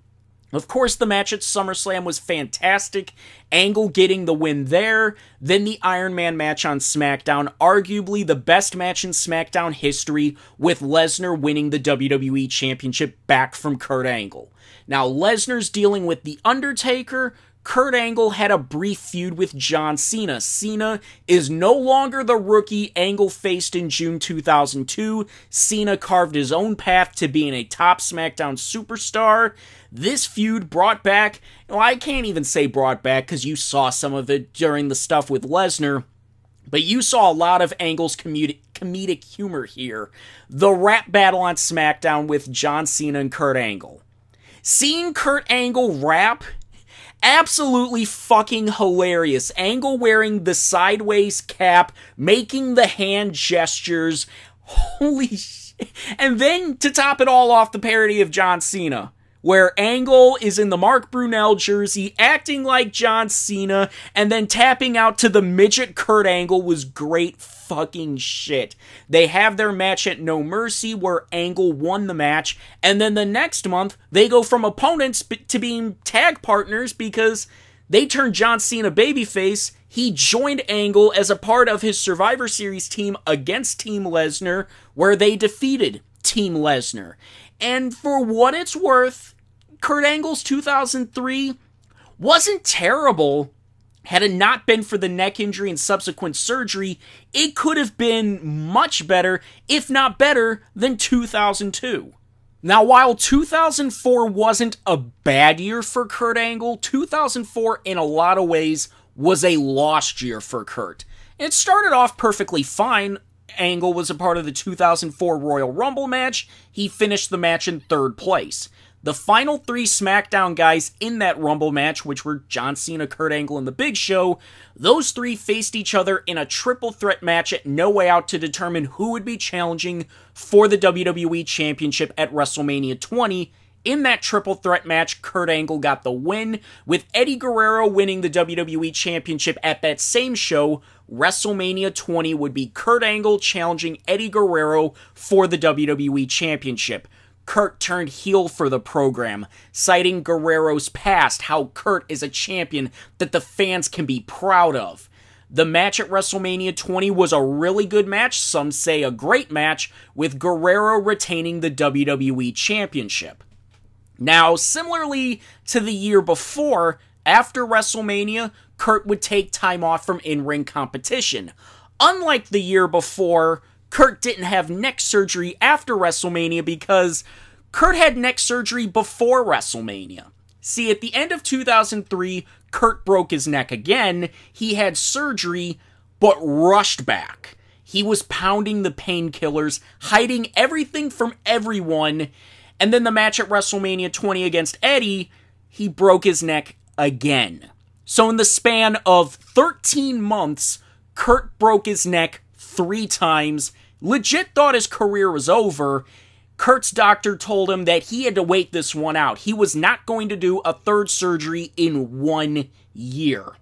Of course, the match at SummerSlam was fantastic. Angle getting the win there. Then the Iron Man match on SmackDown, arguably the best match in SmackDown history, with Lesnar winning the W W E Championship back from Kurt Angle. Now, Lesnar's dealing with The Undertaker. Kurt Angle had a brief feud with John Cena. Cena is no longer the rookie Angle faced in June two thousand two. Cena carved his own path to being a top SmackDown superstar. This feud brought back, well, I can't even say brought back because you saw some of it during the stuff with Lesnar, but you saw a lot of Angle's comedic, comedic humor here. The rap battle on SmackDown with John Cena and Kurt Angle. Seeing Kurt Angle rap, absolutely fucking hilarious. Angle wearing the sideways cap, making the hand gestures. Holy shit. And then to top it all off, the parody of John Cena, where Angle is in the Mark Brunel jersey, acting like John Cena, and then tapping out to the midget Kurt Angle was great fucking shit. They have their match at No Mercy, where Angle won the match, and then the next month, they go from opponents to being tag partners because they turned John Cena babyface. He joined Angle as a part of his Survivor Series team against Team Lesnar, where they defeated Team Lesnar. And for what it's worth, Kurt Angle's two thousand three wasn't terrible. Had it not been for the neck injury and subsequent surgery, it could have been much better, if not better, than two thousand two. Now, while two thousand four wasn't a bad year for Kurt Angle, two thousand four in a lot of ways was a lost year for Kurt. It started off perfectly fine. Angle was a part of the two thousand four Royal Rumble match. He finished the match in third place. The final three SmackDown guys in that Rumble match, which were John Cena, Kurt Angle, and The Big Show, those three faced each other in a triple threat match at No Way Out to determine who would be challenging for the W W E Championship at WrestleMania twenty. In that triple threat match, Kurt Angle got the win, with Eddie Guerrero winning the W W E Championship at that same show. WrestleMania twenty would be Kurt Angle challenging Eddie Guerrero for the W W E Championship. Kurt turned heel for the program, citing Guerrero's past, how Kurt is a champion that the fans can be proud of. The match at WrestleMania twenty was a really good match, some say a great match, with Guerrero retaining the W W E Championship. Now, similarly to the year before, after WrestleMania, Kurt would take time off from in-ring competition. Unlike the year before, Kurt didn't have neck surgery after WrestleMania because Kurt had neck surgery before WrestleMania. See, at the end of two thousand three, Kurt broke his neck again. He had surgery, but rushed back. He was pounding the painkillers, hiding everything from everyone, and then the match at WrestleMania twenty against Eddie, he broke his neck again. So in the span of thirteen months, Kurt broke his neck three times, legit thought his career was over. Kurt's doctor told him that he had to wait this one out. He was not going to do a third surgery in one year.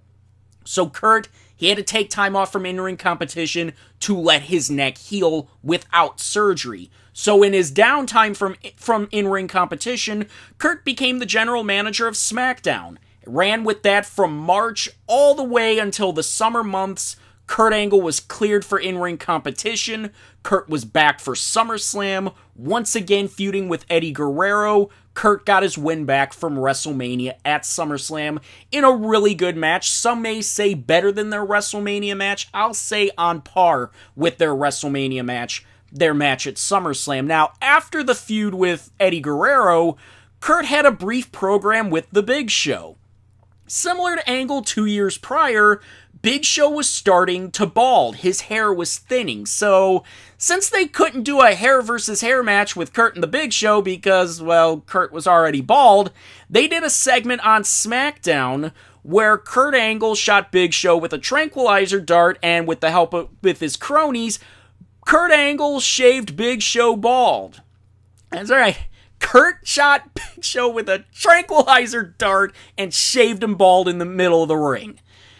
So Kurt, he had to take time off from in-ring competition to let his neck heal without surgery. So in his downtime from, from in-ring competition, Kurt became the general manager of SmackDown. Ran with that from March all the way until the summer months. Kurt Angle was cleared for in-ring competition. Kurt was back for SummerSlam, once again feuding with Eddie Guerrero. Kurt got his win back from WrestleMania at SummerSlam in a really good match. Some may say better than their WrestleMania match. I'll say on par with their WrestleMania match, their match at SummerSlam. Now, after the feud with Eddie Guerrero, Kurt had a brief program with The Big Show. Similar to Angle two years prior, Big Show was starting to bald. His hair was thinning. So, since they couldn't do a hair versus hair match with Kurt and the Big Show because, well, Kurt was already bald, they did a segment on SmackDown where Kurt Angle shot Big Show with a tranquilizer dart, and with the help of with his cronies, Kurt Angle shaved Big Show bald. That's right. Kurt shot Big Show with a tranquilizer dart and shaved him bald in the middle of the ring.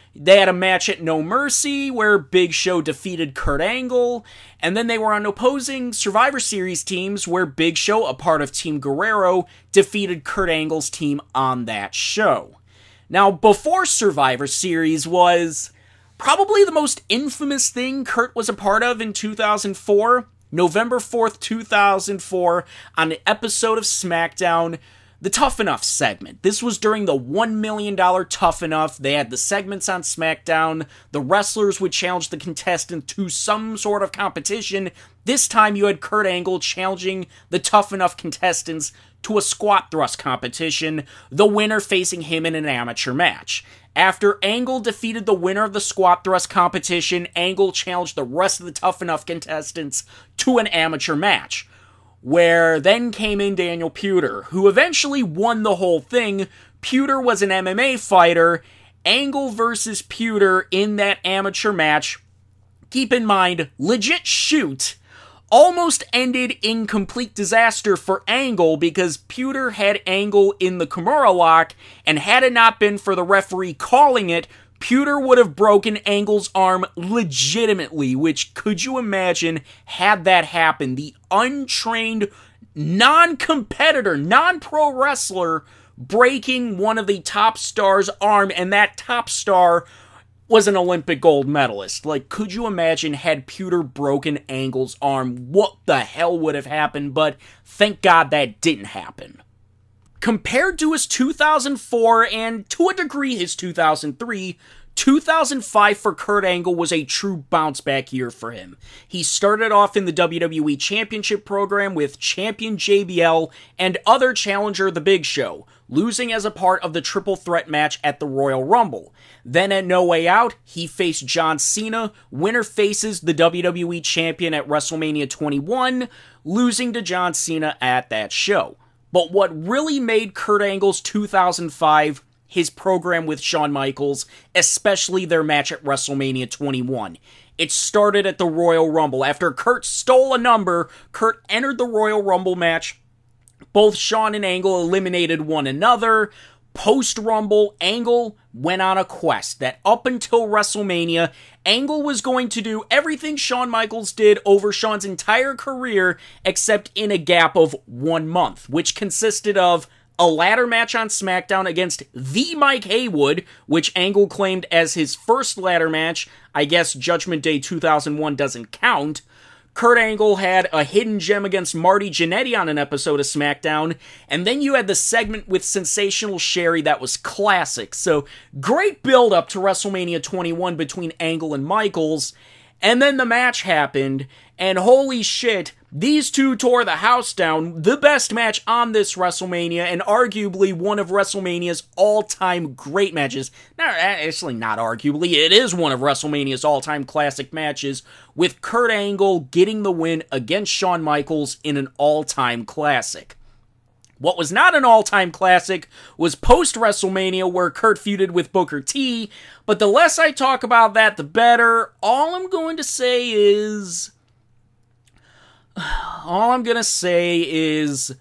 They had a match at No Mercy where Big Show defeated Kurt Angle, and then they were on opposing Survivor Series teams where Big Show, a part of Team Guerrero, defeated Kurt Angle's team on that show. Now, before Survivor Series was probably the most infamous thing Kurt was a part of in two thousand four, November fourth, two thousand four, on an episode of SmackDown, the Tough Enough segment. This was during the one million dollars Tough Enough. They had the segments on SmackDown. The wrestlers would challenge the contestant to some sort of competition. This time you had Kurt Angle challenging the Tough Enough contestants to a squat thrust competition, the winner facing him in an amateur match. After Angle defeated the winner of the squat thrust competition, Angle challenged the rest of the Tough Enough contestants to an amateur match, where then came in Daniel Puder, who eventually won the whole thing. Puder was an M M A fighter. Angle versus Puder in that amateur match, keep in mind, legit shoot, almost ended in complete disaster for Angle because Puder had Angle in the Kimura lock, and had it not been for the referee calling it, Puder would have broken Angle's arm legitimately, which, could you imagine, had that happened? The untrained, non-competitor, non-pro wrestler breaking one of the top stars' arm, and that top star was an Olympic gold medalist. Like, could you imagine had Puder broken Angle's arm? What the hell would have happened? But thank God that didn't happen. Compared to his two thousand four and, to a degree, his two thousand three, two thousand five for Kurt Angle was a true bounce-back year for him. He started off in the W W E Championship program with champion J B L and other challenger The Big Show, losing as a part of the triple threat match at the Royal Rumble. Then at No Way Out, he faced John Cena. Winner faces the W W E Champion at WrestleMania twenty-one, losing to John Cena at that show. But what really made Kurt Angle's two thousand five his program with Shawn Michaels, especially their match at WrestleMania twenty-one. It started at the Royal Rumble. After Kurt stole a number, Kurt entered the Royal Rumble match. Both Shawn and Angle eliminated one another. Post-Rumble, Angle went on a quest that up until WrestleMania, Angle was going to do everything Shawn Michaels did over Shawn's entire career, except in a gap of one month, which consisted of a ladder match on SmackDown against the Mike Haywood, which Angle claimed as his first ladder match. I guess Judgment Day two thousand one doesn't count. Kurt Angle had a hidden gem against Marty Jannetty on an episode of SmackDown, and then you had the segment with Sensational Sherry that was classic. So, great build-up to WrestleMania twenty-one between Angle and Michaels, and then the match happened, and holy shit, these two tore the house down. The best match on this WrestleMania, and arguably one of WrestleMania's all-time great matches. No, actually not arguably, it is one of WrestleMania's all-time classic matches, with Kurt Angle getting the win against Shawn Michaels in an all-time classic. What was not an all-time classic was post-WrestleMania, where Kurt feuded with Booker T, but the less I talk about that, the better. All I'm going to say is... All I'm gonna say is...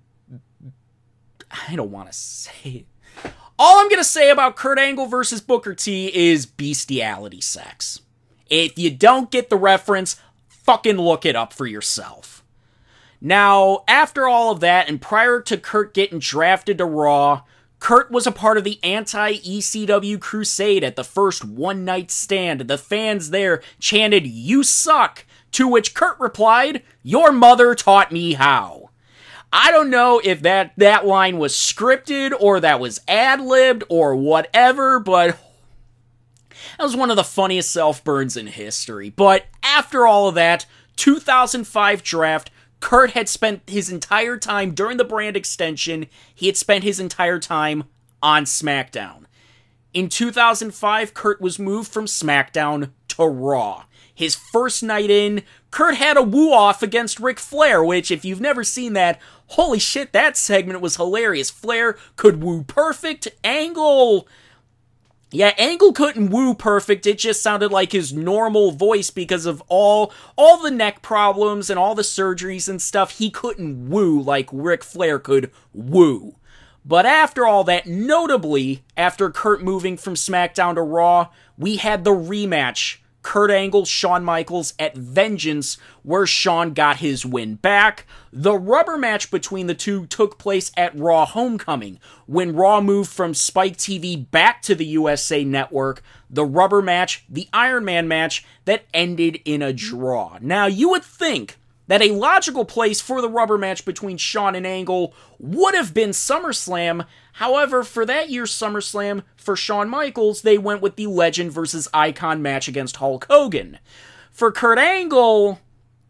I don't want to say it. All I'm gonna say about Kurt Angle versus Booker T is bestiality sex. If you don't get the reference, fucking look it up for yourself. Now, after all of that, and prior to Kurt getting drafted to Raw, Kurt was a part of the anti-E C W crusade at the first one-night stand. The fans there chanted, "You suck!" To which Kurt replied, "Your mother taught me how." I don't know if that, that line was scripted, or that was ad-libbed, or whatever, but that was one of the funniest self-burns in history. But after all of that, two thousand five draft, Kurt had spent his entire time during the brand extension, he had spent his entire time on SmackDown. In two thousand five, Kurt was moved from SmackDown to Raw. His first night in, Kurt had a woo-off against Ric Flair, which, if you've never seen that, holy shit, that segment was hilarious. Flair could woo perfect. Angle... Yeah, Angle couldn't woo perfect, it just sounded like his normal voice because of all all the neck problems and all the surgeries and stuff. He couldn't woo like Ric Flair could woo. But after all that, notably, after Kurt moving from SmackDown to Raw, we had the rematch. Kurt Angle, Shawn Michaels at Vengeance, where Shawn got his win back. The rubber match between the two took place at Raw Homecoming, when Raw moved from Spike T V back to the U S A Network. The rubber match, the Iron Man match, that ended in a draw. Now, you would think that a logical place for the rubber match between Shawn and Angle would have been SummerSlam. However, for that year's SummerSlam, for Shawn Michaels, they went with the Legend versus Icon match against Hulk Hogan. For Kurt Angle,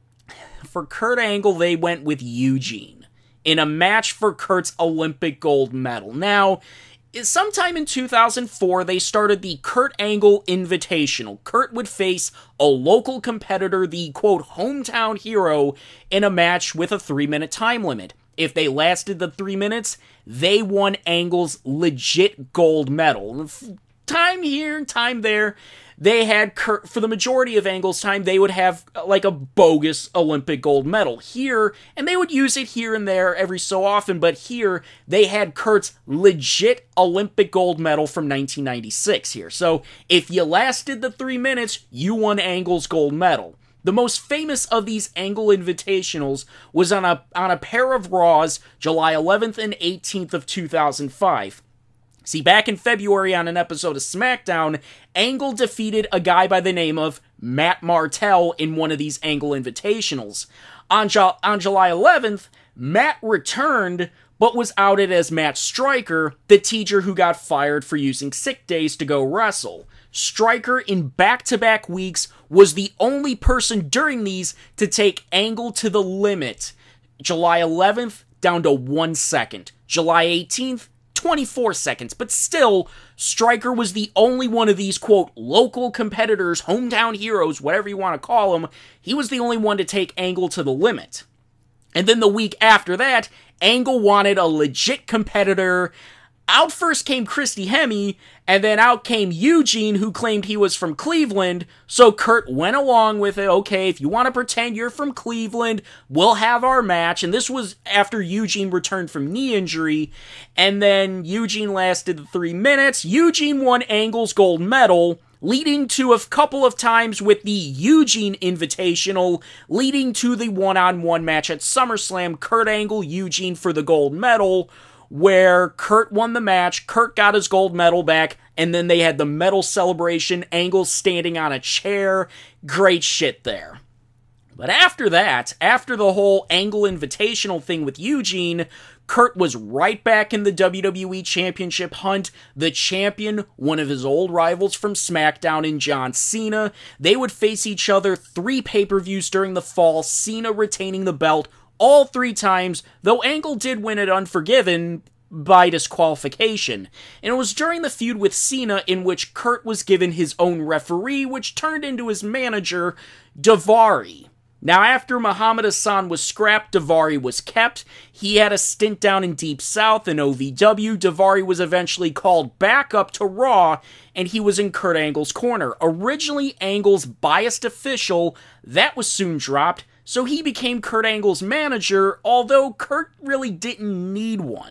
for Kurt Angle, they went with Eugene in a match for Kurt's Olympic gold medal. Now, sometime in two thousand four, they started the Kurt Angle Invitational. Kurt would face a local competitor, the, quote, hometown hero, in a match with a three-minute time limit. If they lasted the three minutes, they won Angle's legit gold medal. Time here, time there. They had Kurt, for the majority of Angle's time, they would have like a bogus Olympic gold medal here, and they would use it here and there every so often, but here they had Kurt's legit Olympic gold medal from nineteen ninety-six here. So if you lasted the three minutes, you won Angle's gold medal. The most famous of these Angle Invitationals was on a, on a pair of Raws, July eleventh and eighteenth of two thousand five. See, back in February on an episode of SmackDown, Angle defeated a guy by the name of Matt Martell in one of these Angle Invitationals. On, Ju- on July eleventh, Matt returned, but was outed as Matt Stryker, the teacher who got fired for using sick days to go wrestle. Stryker, in back-to-back weeks, was the only person during these to take Angle to the limit. July eleventh, down to one second. July eighteenth, twenty-four seconds, but still, Stryker was the only one of these, quote, local competitors, hometown heroes, whatever you want to call them, he was the only one to take Angle to the limit. And then the week after that, Angle wanted a legit competitor. Out first came Christy Hemme, and then out came Eugene, who claimed he was from Cleveland, so Kurt went along with it. Okay, if you want to pretend you're from Cleveland, we'll have our match, and this was after Eugene returned from knee injury, and then Eugene lasted the three minutes. Eugene won Angle's gold medal, leading to a couple of times with the Eugene Invitational, leading to the one-on-one match at SummerSlam, Kurt Angle, Eugene for the gold medal, where Kurt won the match, Kurt got his gold medal back, and then they had the medal celebration, Angle standing on a chair. Great shit there. But after that, after the whole Angle Invitational thing with Eugene, Kurt was right back in the W W E Championship hunt. The champion, one of his old rivals from SmackDown in John Cena. They would face each other three pay-per-views during the fall, Cena retaining the belt all three times, though Angle did win at Unforgiven by disqualification. And it was during the feud with Cena in which Kurt was given his own referee, which turned into his manager, Daivari. Now, after Muhammad Hassan was scrapped, Daivari was kept. He had a stint down in Deep South in O V W. Daivari was eventually called back up to Raw, and he was in Kurt Angle's corner. Originally Angle's biased official, that was soon dropped, so he became Kurt Angle's manager, although Kurt really didn't need one.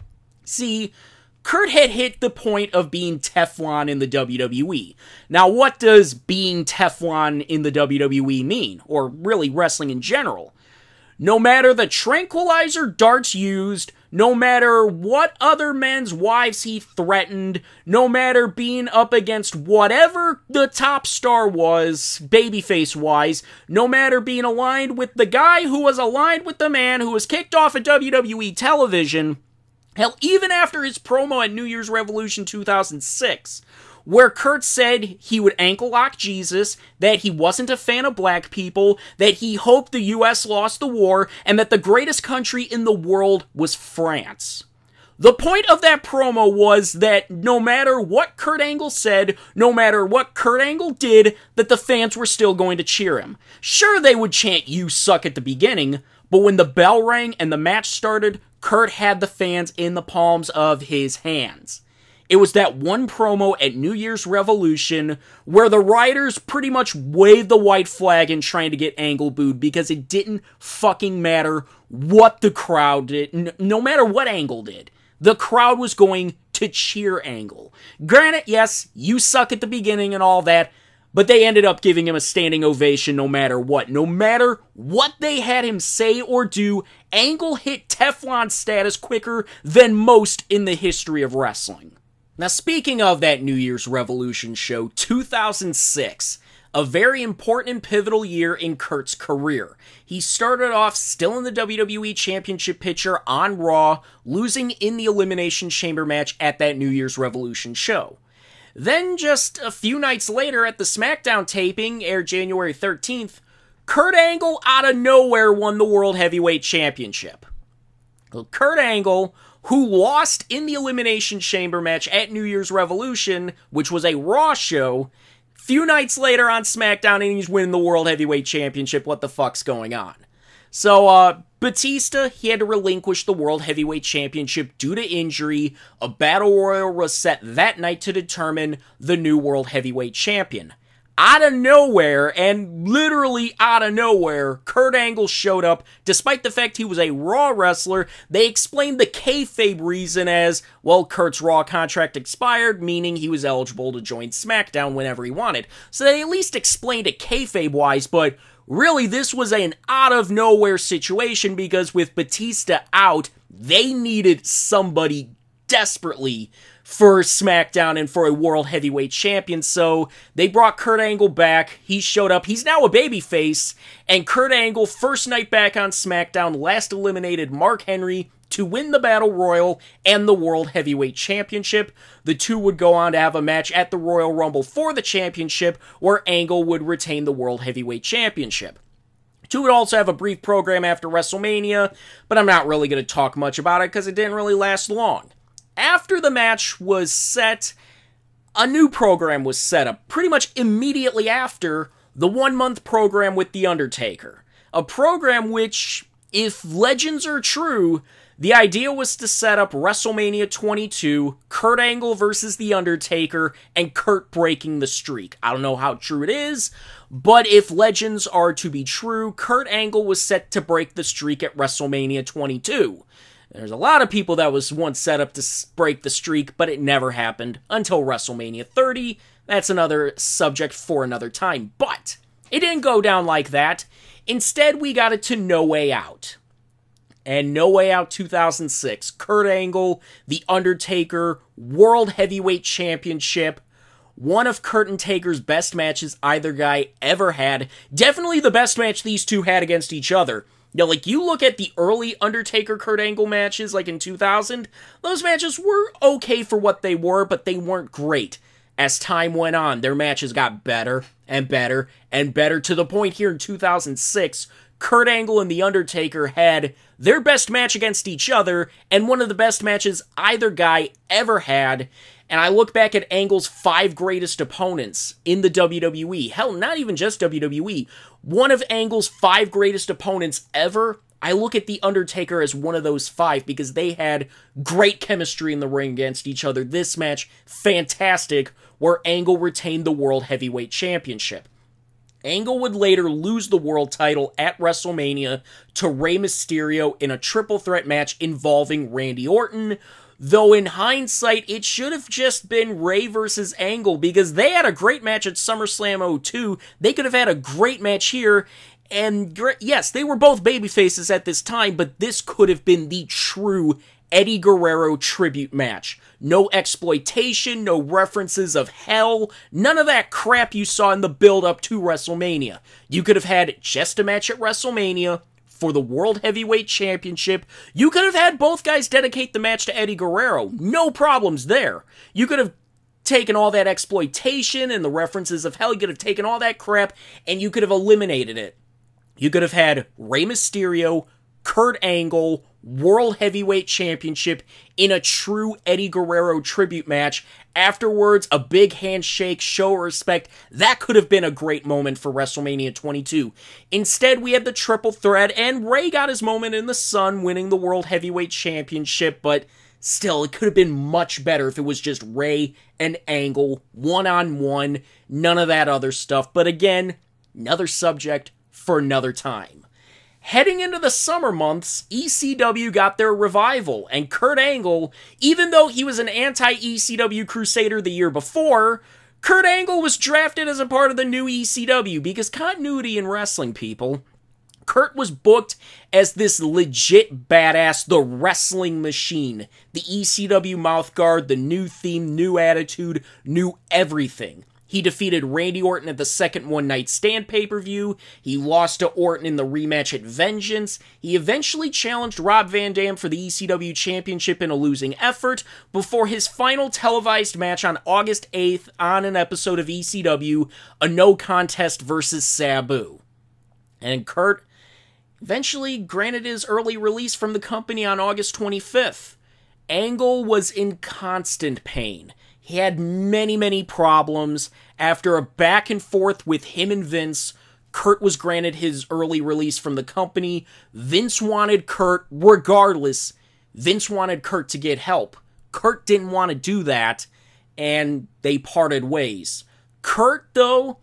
See, Kurt had hit the point of being Teflon in the W W E. Now, what does being Teflon in the W W E mean? Or really wrestling in general? No matter the tranquilizer darts used, no matter what other men's wives he threatened, no matter being up against whatever the top star was, babyface-wise, no matter being aligned with the guy who was aligned with the man who was kicked off of W W E television, hell, even after his promo at New Year's Revolution two thousand six, where Kurt said he would ankle lock Jesus, that he wasn't a fan of black people, that he hoped the U S lost the war, and that the greatest country in the world was France. The point of that promo was that no matter what Kurt Angle said, no matter what Kurt Angle did, that the fans were still going to cheer him. Sure, they would chant, "You suck" at the beginning, but when the bell rang and the match started, Kurt had the fans in the palms of his hands. It was that one promo at New Year's Revolution where the writers pretty much waved the white flag in trying to get Angle booed because it didn't fucking matter what the crowd did, no matter what Angle did. the crowd was going to cheer Angle. Granted, yes, you suck at the beginning and all that, but they ended up giving him a standing ovation no matter what. No matter what they had him say or do, Angle hit Teflon status quicker than most in the history of wrestling. Now, speaking of that New Year's Revolution show, two thousand six, a very important and pivotal year in Kurt's career. He started off still in the W W E Championship picture on Raw, losing in the Elimination Chamber match at that New Year's Revolution show. Then, just a few nights later at the SmackDown taping, aired January thirteenth, Kurt Angle out of nowhere won the World Heavyweight Championship. Well, Kurt Angle, who lost in the Elimination Chamber match at New Year's Revolution, which was a Raw show, few nights later on SmackDown, and he's winning the World Heavyweight Championship. What the fuck's going on? So, uh, Batista, he had to relinquish the World Heavyweight Championship due to injury. A Battle Royal was set that night to determine the new World Heavyweight Champion. Out of nowhere, and literally out of nowhere, Kurt Angle showed up. Despite the fact he was a Raw wrestler, they explained the kayfabe reason as, well, Kurt's Raw contract expired, meaning he was eligible to join SmackDown whenever he wanted. So they at least explained it kayfabe-wise, but really, this was an out-of-nowhere situation because with Batista out, they needed somebody desperately for SmackDown and for a World Heavyweight Champion, so they brought Kurt Angle back. He showed up. He's now a babyface, and Kurt Angle, first night back on SmackDown, last eliminated Mark Henry to win the Battle Royal and the World Heavyweight Championship. The two would go on to have a match at the Royal Rumble for the championship, where Angle would retain the World Heavyweight Championship. Two would also have a brief program after WrestleMania, but I'm not really going to talk much about it because it didn't really last long. After the match was set, a new program was set up pretty much immediately after the one-month program with The Undertaker. A program which, if legends are true, the idea was to set up WrestleMania twenty-two, Kurt Angle versus The Undertaker, and Kurt breaking the streak. I don't know how true it is, but if legends are to be true, Kurt Angle was set to break the streak at WrestleMania twenty-two. There's a lot of people that was once set up to break the streak, but it never happened until WrestleMania thirty. That's another subject for another time, but it didn't go down like that. Instead, we got it to No Way Out. And No Way Out two thousand six, Kurt Angle, The Undertaker, World Heavyweight Championship, one of Kurt and Taker's best matches either guy ever had. Definitely the best match these two had against each other. Now, like, you look at the early Undertaker-Kurt Angle matches, like in two thousand, those matches were okay for what they were, but they weren't great. As time went on, their matches got better and better and better, to the point here in two thousand six, Kurt Angle and The Undertaker had their best match against each other, and one of the best matches either guy ever had. And I look back at Angle's five greatest opponents in the W W E. Hell, not even just W W E. One of Angle's five greatest opponents ever, I look at The Undertaker as one of those five because they had great chemistry in the ring against each other. This match, fantastic, where Angle retained the World Heavyweight Championship. Angle would later lose the world title at WrestleMania to Rey Mysterio in a triple threat match involving Randy Orton, though in hindsight, it should have just been Rey versus Angle because they had a great match at SummerSlam oh two. They could have had a great match here, and yes, they were both babyfaces at this time, but this could have been the true Eddie Guerrero tribute match. No exploitation, no references of hell, none of that crap you saw in the build-up to WrestleMania. You could have had just a match at WrestleMania for the World Heavyweight Championship. You could have had both guys dedicate the match to Eddie Guerrero. No problems there. You could have taken all that exploitation and the references of hell, you could have taken all that crap, and you could have eliminated it. You could have had Rey Mysterio, Kurt Angle, World Heavyweight Championship in a true Eddie Guerrero tribute match. Afterwards, a big handshake, show of respect. That could have been a great moment for WrestleMania twenty-two. Instead, we had the triple threat, and Rey got his moment in the sun, winning the World Heavyweight Championship, but still, it could have been much better if it was just Rey and Angle, one-on-one, none of that other stuff. But again, another subject for another time. Heading into the summer months, E C W got their revival, and Kurt Angle, even though he was an anti-E C W Crusader the year before, Kurt Angle was drafted as a part of the new E C W, because continuity in wrestling, people. Kurt was booked as this legit badass, the wrestling machine, the E C W mouthguard, the new theme, new attitude, new everything. He defeated Randy Orton at the second One Night Stand pay-per-view. He lost to Orton in the rematch at Vengeance. He eventually challenged Rob Van Dam for the E C W Championship in a losing effort before his final televised match on August eighth on an episode of E C W, a no contest versus Sabu. And Kurt eventually granted his early release from the company on August twenty-fifth. Angle was in constant pain. He had many, many problems. After a back and forth with him and Vince, Kurt was granted his early release from the company. Vince wanted Kurt, regardless, Vince wanted Kurt to get help. Kurt didn't want to do that, and they parted ways. Kurt, though,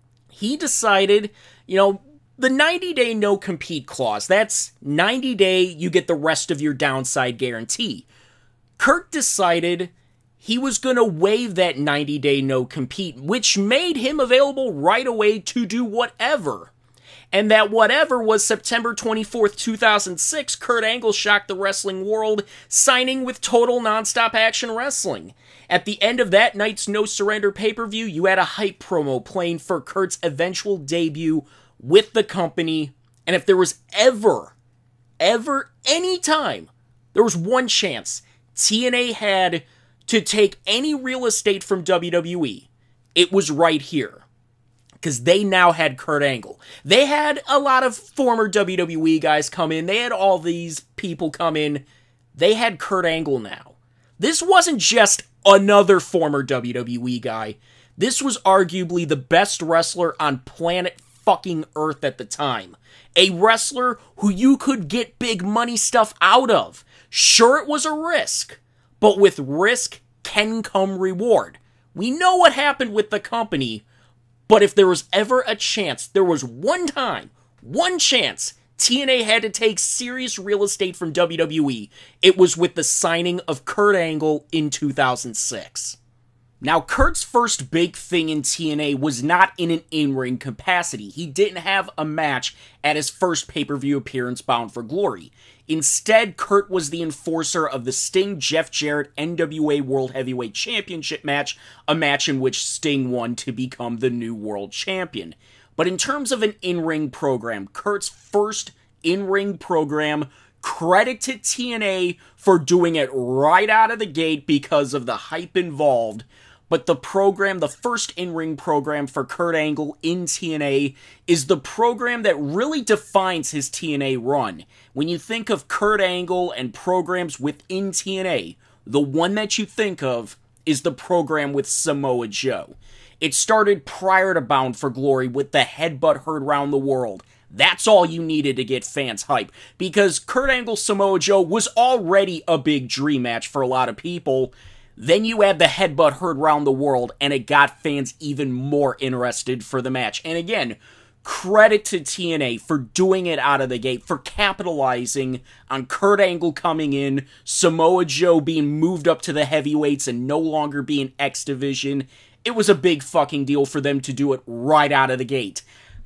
he decided, you know, the ninety-day no-compete clause, that's ninety-day, you get the rest of your downside guarantee. Kurt decided he was going to waive that ninety-day no-compete, which made him available right away to do whatever. And that whatever was September twenty-fourth, two thousand six, Kurt Angle shocked the wrestling world, signing with Total Nonstop Action Wrestling. At the end of that night's No Surrender pay-per-view, you had a hype promo playing for Kurt's eventual debut with the company, and if there was ever, ever, any time, there was one chance T N A had to take any real estate from W W E, it was right here. Because they now had Kurt Angle. They had a lot of former W W E guys come in. They had all these people come in. They had Kurt Angle now. This wasn't just another former W W E guy. This was arguably the best wrestler on planet fucking Earth at the time. A wrestler who you could get big money stuff out of. Sure, it was a risk. But with risk can come reward. We know what happened with the company, but if there was ever a chance, there was one time, one chance, T N A had to take serious real estate from W W E, it was with the signing of Kurt Angle in two thousand six. Now, Kurt's first big thing in T N A was not in an in-ring capacity. He didn't have a match at his first pay-per-view appearance, Bound for Glory. Instead, Kurt was the enforcer of the Sting-Jeff Jarrett N W A World Heavyweight Championship match, a match in which Sting won to become the new world champion. But in terms of an in-ring program, Kurt's first in-ring program, credit to T N A for doing it right out of the gate because of the hype involved. But the program, the first in-ring program for Kurt Angle in T N A, is the program that really defines his T N A run. When you think of Kurt Angle and programs within T N A, the one that you think of is the program with Samoa Joe. It started prior to Bound for Glory with the headbutt heard round the world. That's all you needed to get fans hype, because Kurt Angle Samoa Joe was already a big dream match for a lot of people. Then you add the headbutt heard round the world, and it got fans even more interested for the match. And again, credit to T N A for doing it out of the gate, for capitalizing on Kurt Angle coming in, Samoa Joe being moved up to the heavyweights and no longer being X Division. It was a big fucking deal for them to do it right out of the gate.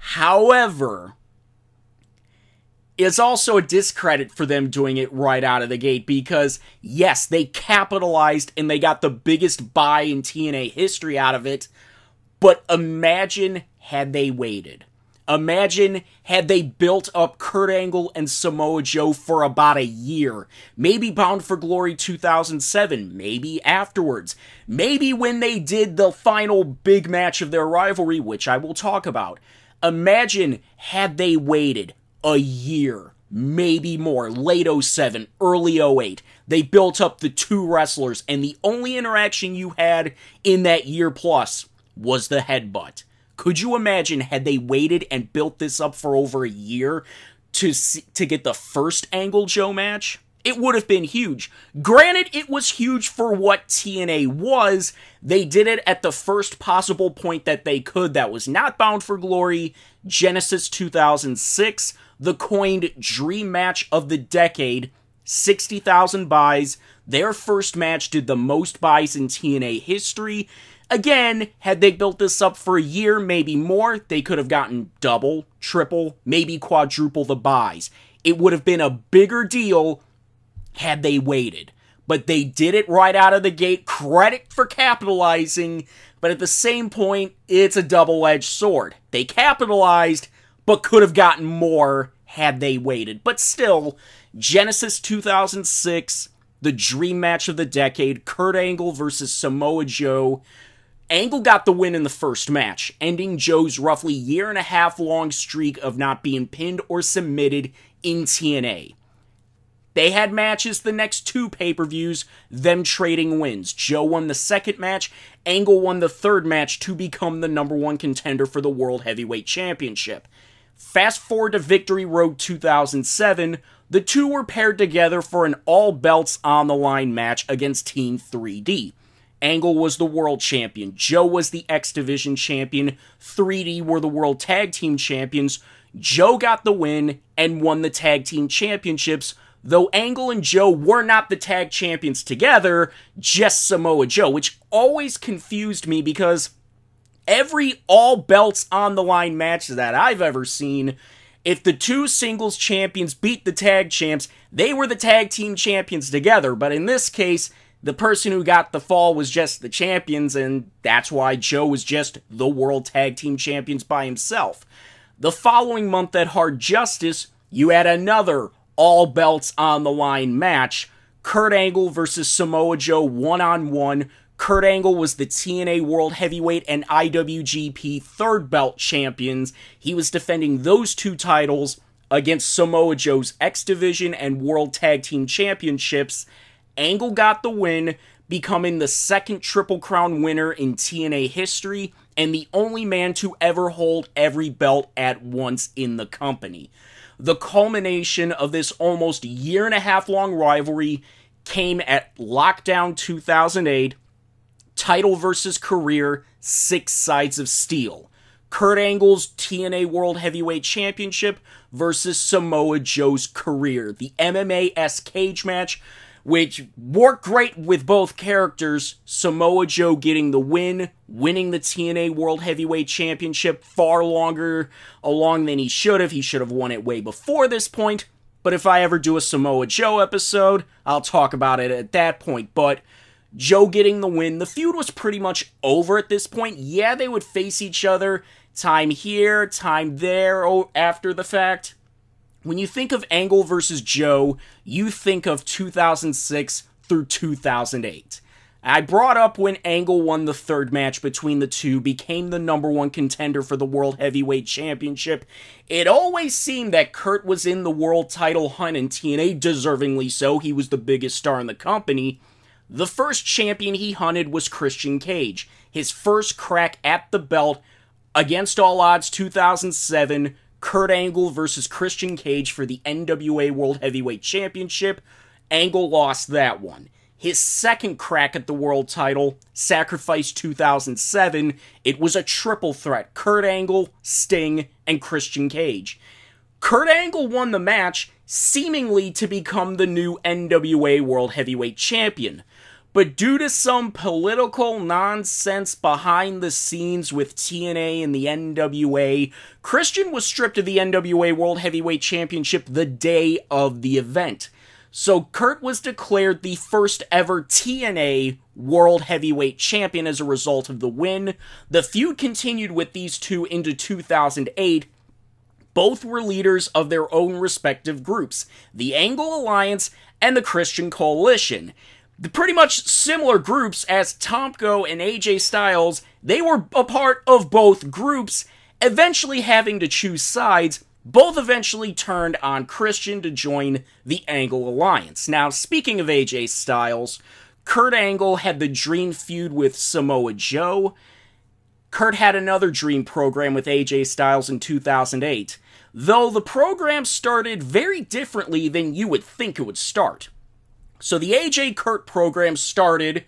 However, it's also a discredit for them doing it right out of the gate because, yes, they capitalized and they got the biggest buy in T N A history out of it, but imagine had they waited. Imagine had they built up Kurt Angle and Samoa Joe for about a year. Maybe Bound for Glory two thousand seven, maybe afterwards. Maybe when they did the final big match of their rivalry, which I will talk about. Imagine had they waited a year, maybe more, late oh seven, early oh eight. They built up the two wrestlers, and the only interaction you had in that year plus was the headbutt. Could you imagine had they waited and built this up for over a year to see, to get the first Angle Joe match? It would have been huge. Granted, it was huge for what T N A was. They did it at the first possible point that they could. That was not Bound for Glory, Genesis two thousand six. the coined dream match of the decade, sixty thousand buys. Their first match did the most buys in T N A history. Again, had they built this up for a year, maybe more, they could have gotten double, triple, maybe quadruple the buys. It would have been a bigger deal had they waited. But they did it right out of the gate. Credit for capitalizing. But at the same point, it's a double-edged sword. They capitalized, but could have gotten more had they waited. But still, Genesis two thousand six, the dream match of the decade, Kurt Angle versus Samoa Joe. Angle got the win in the first match, ending Joe's roughly year and a half long streak of not being pinned or submitted in T N A. They had matches the next two pay-per-views, them trading wins. Joe won the second match, Angle won the third match to become the number one contender for the World Heavyweight Championship. Fast forward to Victory Road two thousand seven, the two were paired together for an all-belts-on-the-line match against Team three D. Angle was the world champion, Joe was the X Division champion, three D were the world tag team champions. Joe got the win and won the tag team championships, though Angle and Joe were not the tag champions together, just Samoa Joe, which always confused me because every all-belts-on-the-line match that I've ever seen, if the two singles champions beat the tag champs, they were the tag team champions together, but in this case, the person who got the fall was just the champions, and that's why Joe was just the World Tag Team Champions by himself. The following month at Hard Justice, you had another all-belts-on-the-line match, Kurt Angle versus Samoa Joe one-on-one. Kurt Angle was the T N A World Heavyweight and I W G P Third Belt champions. He was defending those two titles against Samoa Joe's X Division and World Tag Team Championships. Angle got the win, becoming the second Triple Crown winner in T N A history, and the only man to ever hold every belt at once in the company. The culmination of this almost year and a half long rivalry came at Lockdown two thousand eight, title versus career, six sides of steel. Kurt Angle's T N A World Heavyweight Championship versus Samoa Joe's career. The M M A-esque cage match, which worked great with both characters. Samoa Joe getting the win, winning the T N A World Heavyweight Championship far longer along than he should have. He should have won it way before this point, but if I ever do a Samoa Joe episode, I'll talk about it at that point. But Joe getting the win, the feud was pretty much over at this point. Yeah, they would face each other, time here, time there, oh, after the fact. When you think of Angle versus Joe, you think of two thousand six through two thousand eight. I brought up when Angle won the third match between the two, became the number one contender for the World Heavyweight Championship. It always seemed that Kurt was in the world title hunt in T N A, deservingly so. He was the biggest star in the company. The first champion he hunted was Christian Cage. His first crack at the belt, against all odds, two thousand seven, Kurt Angle versus Christian Cage for the N W A World Heavyweight Championship. Angle lost that one. His second crack at the world title, Sacrifice two thousand seven, it was a triple threat. Kurt Angle, Sting, and Christian Cage. Kurt Angle won the match, seemingly to become the new N W A World Heavyweight Champion. But due to some political nonsense behind the scenes with T N A and the N W A, Christian was stripped of the N W A World Heavyweight Championship the day of the event. So Kurt was declared the first ever T N A World Heavyweight Champion as a result of the win. The feud continued with these two into two thousand eight. Both were leaders of their own respective groups, the Angle Alliance and the Christian Coalition. The pretty much similar groups as Tomko and A J Styles, they were a part of both groups, eventually having to choose sides. Both eventually turned on Christian to join the Angle Alliance. Now, speaking of A J Styles, Kurt Angle had the dream feud with Samoa Joe. Kurt had another dream program with A J Styles in two thousand eight, though the program started very differently than you would think it would start. So the A J Kurt program started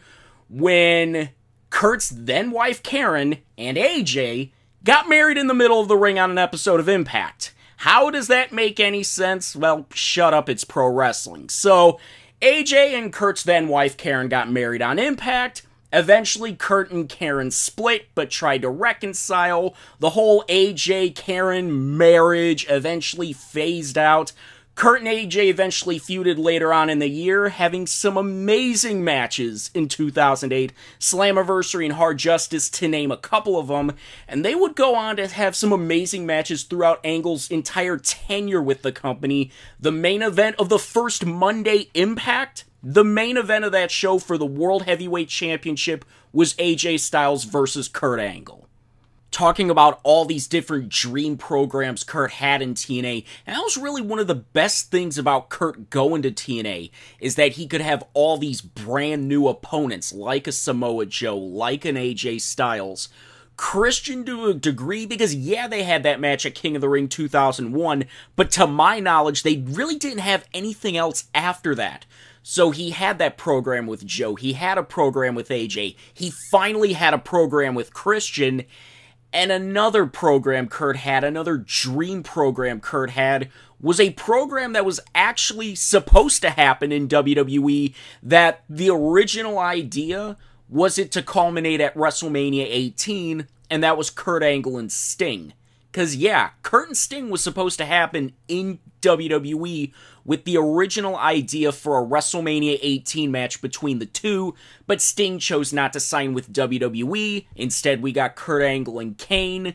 when Kurt's then-wife Karen and A J got married in the middle of the ring on an episode of Impact. How does that make any sense? Well, shut up, it's pro wrestling. So, A J and Kurt's then wife Karen got married on Impact. Eventually, Kurt and Karen split, but tried to reconcile. The whole A J-Karen marriage eventually phased out. Kurt and A J eventually feuded later on in the year, having some amazing matches in two thousand eight, Slammiversary and Hard Justice to name a couple of them, and they would go on to have some amazing matches throughout Angle's entire tenure with the company. The main event of the first Monday Impact, the main event of that show for the World Heavyweight Championship was A J Styles versus Kurt Angle. Talking about all these different dream programs Kurt had in T N A, and that was really one of the best things about Kurt going to T N A, is that he could have all these brand new opponents, like a Samoa Joe, like an A J Styles. Christian to a degree, because yeah, they had that match at King of the Ring two thousand one, but to my knowledge, they really didn't have anything else after that. So he had that program with Joe, he had a program with A J, he finally had a program with Christian. And another program Kurt had, another dream program Kurt had, was a program that was actually supposed to happen in W W E, that the original idea was it to culminate at WrestleMania eighteen, and that was Kurt Angle and Sting. Because yeah, Kurt and Sting was supposed to happen in W W E with the original idea for a WrestleMania eighteen match between the two, but Sting chose not to sign with W W E. Instead, we got Kurt Angle and Kane,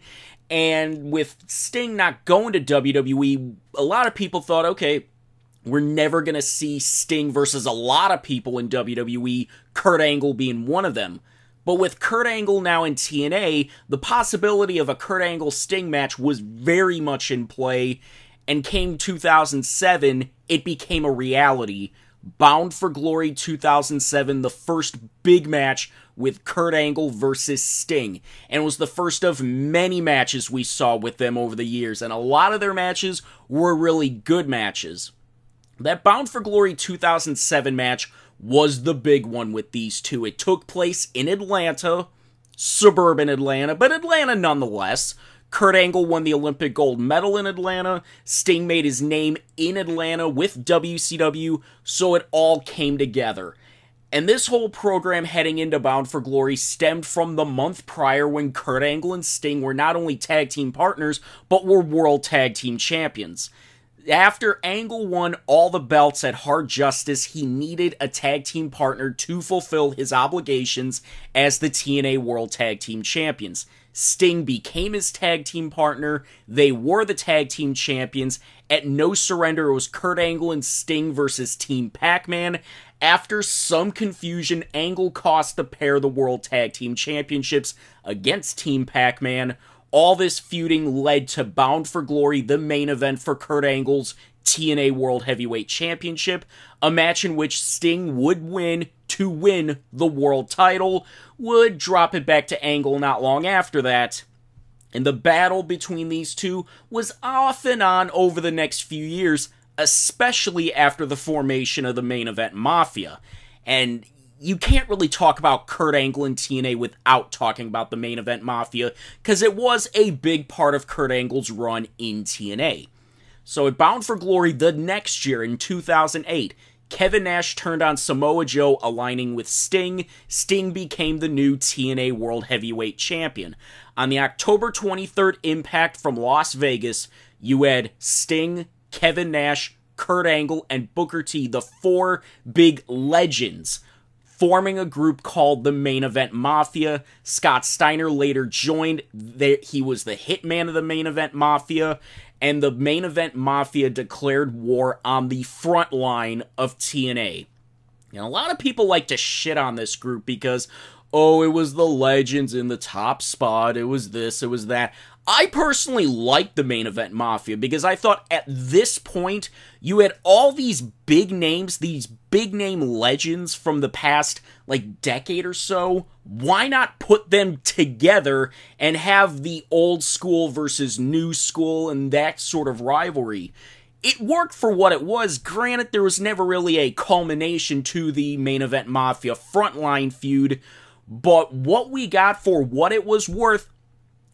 and with Sting not going to W W E, a lot of people thought, okay, we're never going to see Sting versus a lot of people in W W E, Kurt Angle being one of them. But with Kurt Angle now in T N A, the possibility of a Kurt Angle-Sting match was very much in play, and came two thousand seven, it became a reality. Bound for Glory two thousand seven, the first big match with Kurt Angle versus Sting. And it was the first of many matches we saw with them over the years, and a lot of their matches were really good matches. That Bound for Glory two thousand seven match was the big one with these two. It took place in Atlanta, suburban Atlanta, but Atlanta nonetheless. Kurt Angle won the Olympic gold medal in Atlanta. Sting made his name in Atlanta with W C W, so it all came together. And this whole program heading into Bound for Glory stemmed from the month prior when Kurt Angle and Sting were not only tag team partners, but were world tag team champions. After Angle won all the belts at Hard Justice, he needed a tag team partner to fulfill his obligations as the T N A World Tag Team Champions. Sting became his tag team partner, they were the tag team champions. At No Surrender, it was Kurt Angle and Sting versus Team Pac-Man. After some confusion, Angle cost the pair the World Tag Team Championships against Team Pac-Man. All this feuding led to Bound for Glory, the main event for Kurt Angle's T N A World Heavyweight Championship, a match in which Sting would win to win the world title, would drop it back to Angle not long after that. And the battle between these two was off and on over the next few years, especially after the formation of the Main Event Mafia. And you can't really talk about Kurt Angle and T N A without talking about the Main Event Mafia, because it was a big part of Kurt Angle's run in T N A. So at Bound for Glory the next year, in two thousand eight, Kevin Nash turned on Samoa Joe, aligning with Sting. Sting became the new T N A World Heavyweight Champion. On the October twenty-third Impact from Las Vegas, you had Sting, Kevin Nash, Kurt Angle, and Booker T, the four big legends, forming a group called the Main Event Mafia. Scott Steiner later joined. He was the hitman of the Main Event Mafia, and the Main Event Mafia declared war on the front line of T N A. And a lot of people like to shit on this group because, oh, it was the legends in the top spot, it was this, it was that. I personally liked the Main Event Mafia because I thought at this point you had all these big names, these big name legends from the past like decade or so. Why not put them together and have the old school versus new school and that sort of rivalry? It worked for what it was. Granted, there was never really a culmination to the Main Event Mafia frontline feud, but what we got for what it was worth,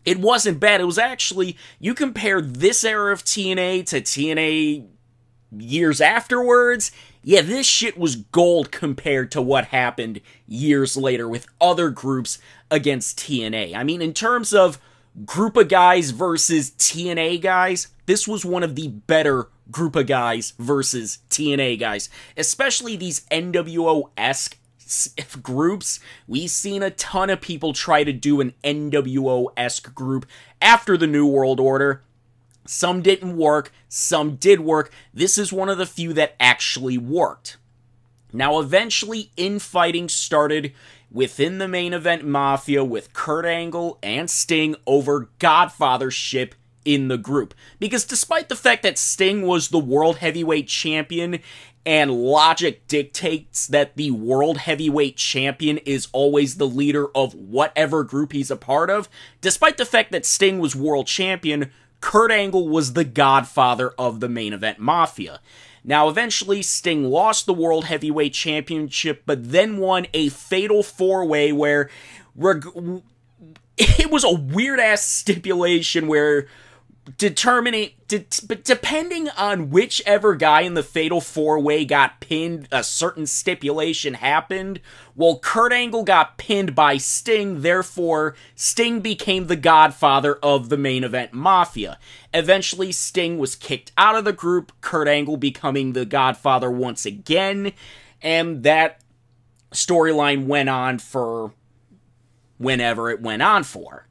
it wasn't bad. It was actually, you compare this era of T N A to T N A years afterwards, yeah, this shit was gold compared to what happened years later with other groups against T N A. I mean, in terms of group of guys versus T N A guys, this was one of the better group of guys versus T N A guys, especially these N W O-esque groups. We've seen a ton of people try to do an N W O-esque group after the New World Order. Some didn't work, some did work. This is one of the few that actually worked. Now, eventually, infighting started within the Main Event Mafia with Kurt Angle and Sting over godfathership in the group. Because despite the fact that Sting was the World Heavyweight Champion, and logic dictates that the World Heavyweight Champion is always the leader of whatever group he's a part of, despite the fact that Sting was World Champion, Kurt Angle was the godfather of the Main Event Mafia. Now, eventually, Sting lost the World Heavyweight Championship, but then won a fatal four-way where reg- it was a weird-ass stipulation where determining, de- but depending on whichever guy in the fatal four-way got pinned, a certain stipulation happened. Well, Kurt Angle got pinned by Sting, therefore Sting became the godfather of the Main Event Mafia. Eventually, Sting was kicked out of the group, Kurt Angle becoming the godfather once again, and that storyline went on for whenever it went on for.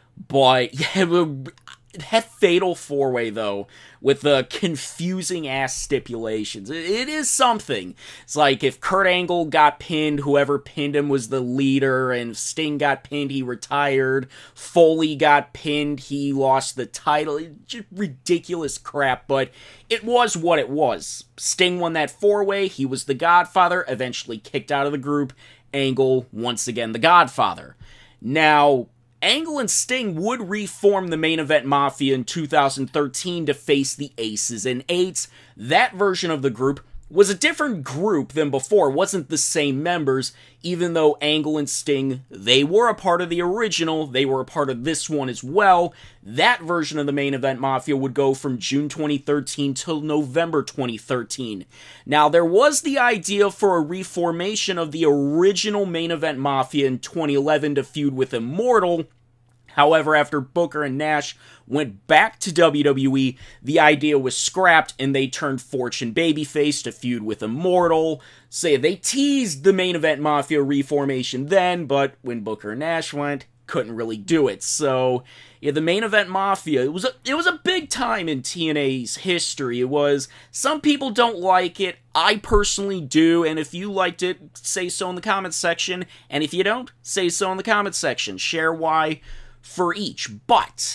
But, yeah, that fatal four-way, though, with the confusing-ass stipulations, it, it is something. It's like, if Kurt Angle got pinned, whoever pinned him was the leader, and if Sting got pinned, he retired. Foley got pinned, he lost the title. It's just ridiculous crap, but it was what it was. Sting won that four-way, he was the Godfather, eventually kicked out of the group. Angle, once again, the Godfather. Now, Angle and Sting would reform the Main Event Mafia in two thousand thirteen to face the Aces and Eights. That version of the group was a different group than before, it wasn't the same members, even though Angle and Sting, they were a part of the original, they were a part of this one as well. That version of the Main Event Mafia would go from June twenty thirteen till November twenty thirteen. Now, there was the idea for a reformation of the original Main Event Mafia in twenty eleven to feud with Immortal. However, after Booker and Nash went back to W W E, the idea was scrapped and they turned Fortune babyface to feud with Immortal. Say they teased the Main Event Mafia reformation then, but when Booker and Nash went, couldn't really do it. So, yeah, the Main Event Mafia, it was a, it was a big time in T N A's history. It was, some people don't like it, I personally do, and if you liked it, say so in the comments section, and if you don't, say so in the comments section. Share why for each. But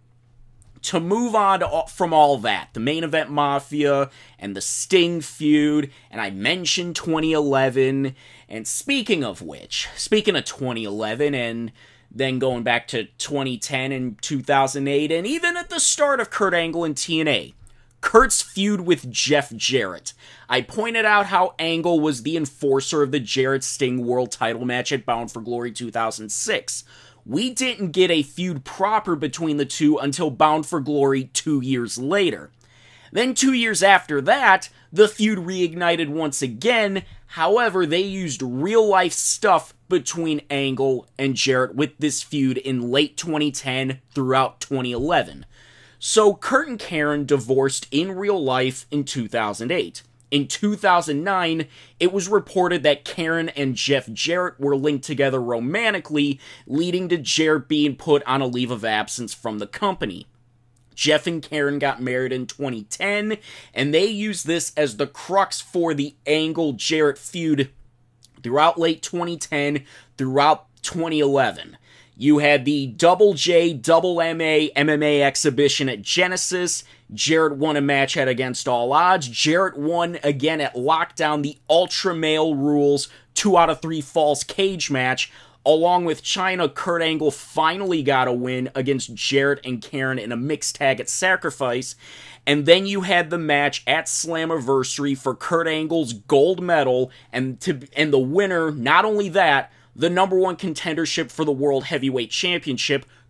to move on to, from all that, the Main Event Mafia and the Sting feud, and I mentioned twenty eleven, and speaking of which, speaking of twenty eleven, and then going back to twenty ten and two thousand eight, and even at the start of Kurt Angle and T N A, Kurt's feud with Jeff Jarrett. I pointed out how Angle was the enforcer of the Jarrett-Sting World title match at Bound for Glory two thousand six. We didn't get a feud proper between the two until Bound for Glory two years later. Then two years after that, the feud reignited once again. However, they used real-life stuff between Angle and Jarrett with this feud in late twenty ten throughout twenty eleven. So Kurt and Karen divorced in real life in two thousand eight. In two thousand nine, it was reported that Karen and Jeff Jarrett were linked together romantically, leading to Jarrett being put on a leave of absence from the company. Jeff and Karen got married in twenty ten, and they used this as the crux for the Angle-Jarrett feud throughout late twenty ten, throughout twenty eleven. You had the Double J, Double M A, M M A exhibition at Genesis. Jarrett won a match at Against All Odds. Jarrett won again at Lockdown, the Ultra Male Rules, two out of three Falls Cage match. Along with China, Kurt Angle finally got a win against Jarrett and Karen in a mixed tag at Sacrifice. And then you had the match at Slammiversary for Kurt Angle's gold medal, and to and the winner, not only that, the number one contendership for the World Heavyweight Championship.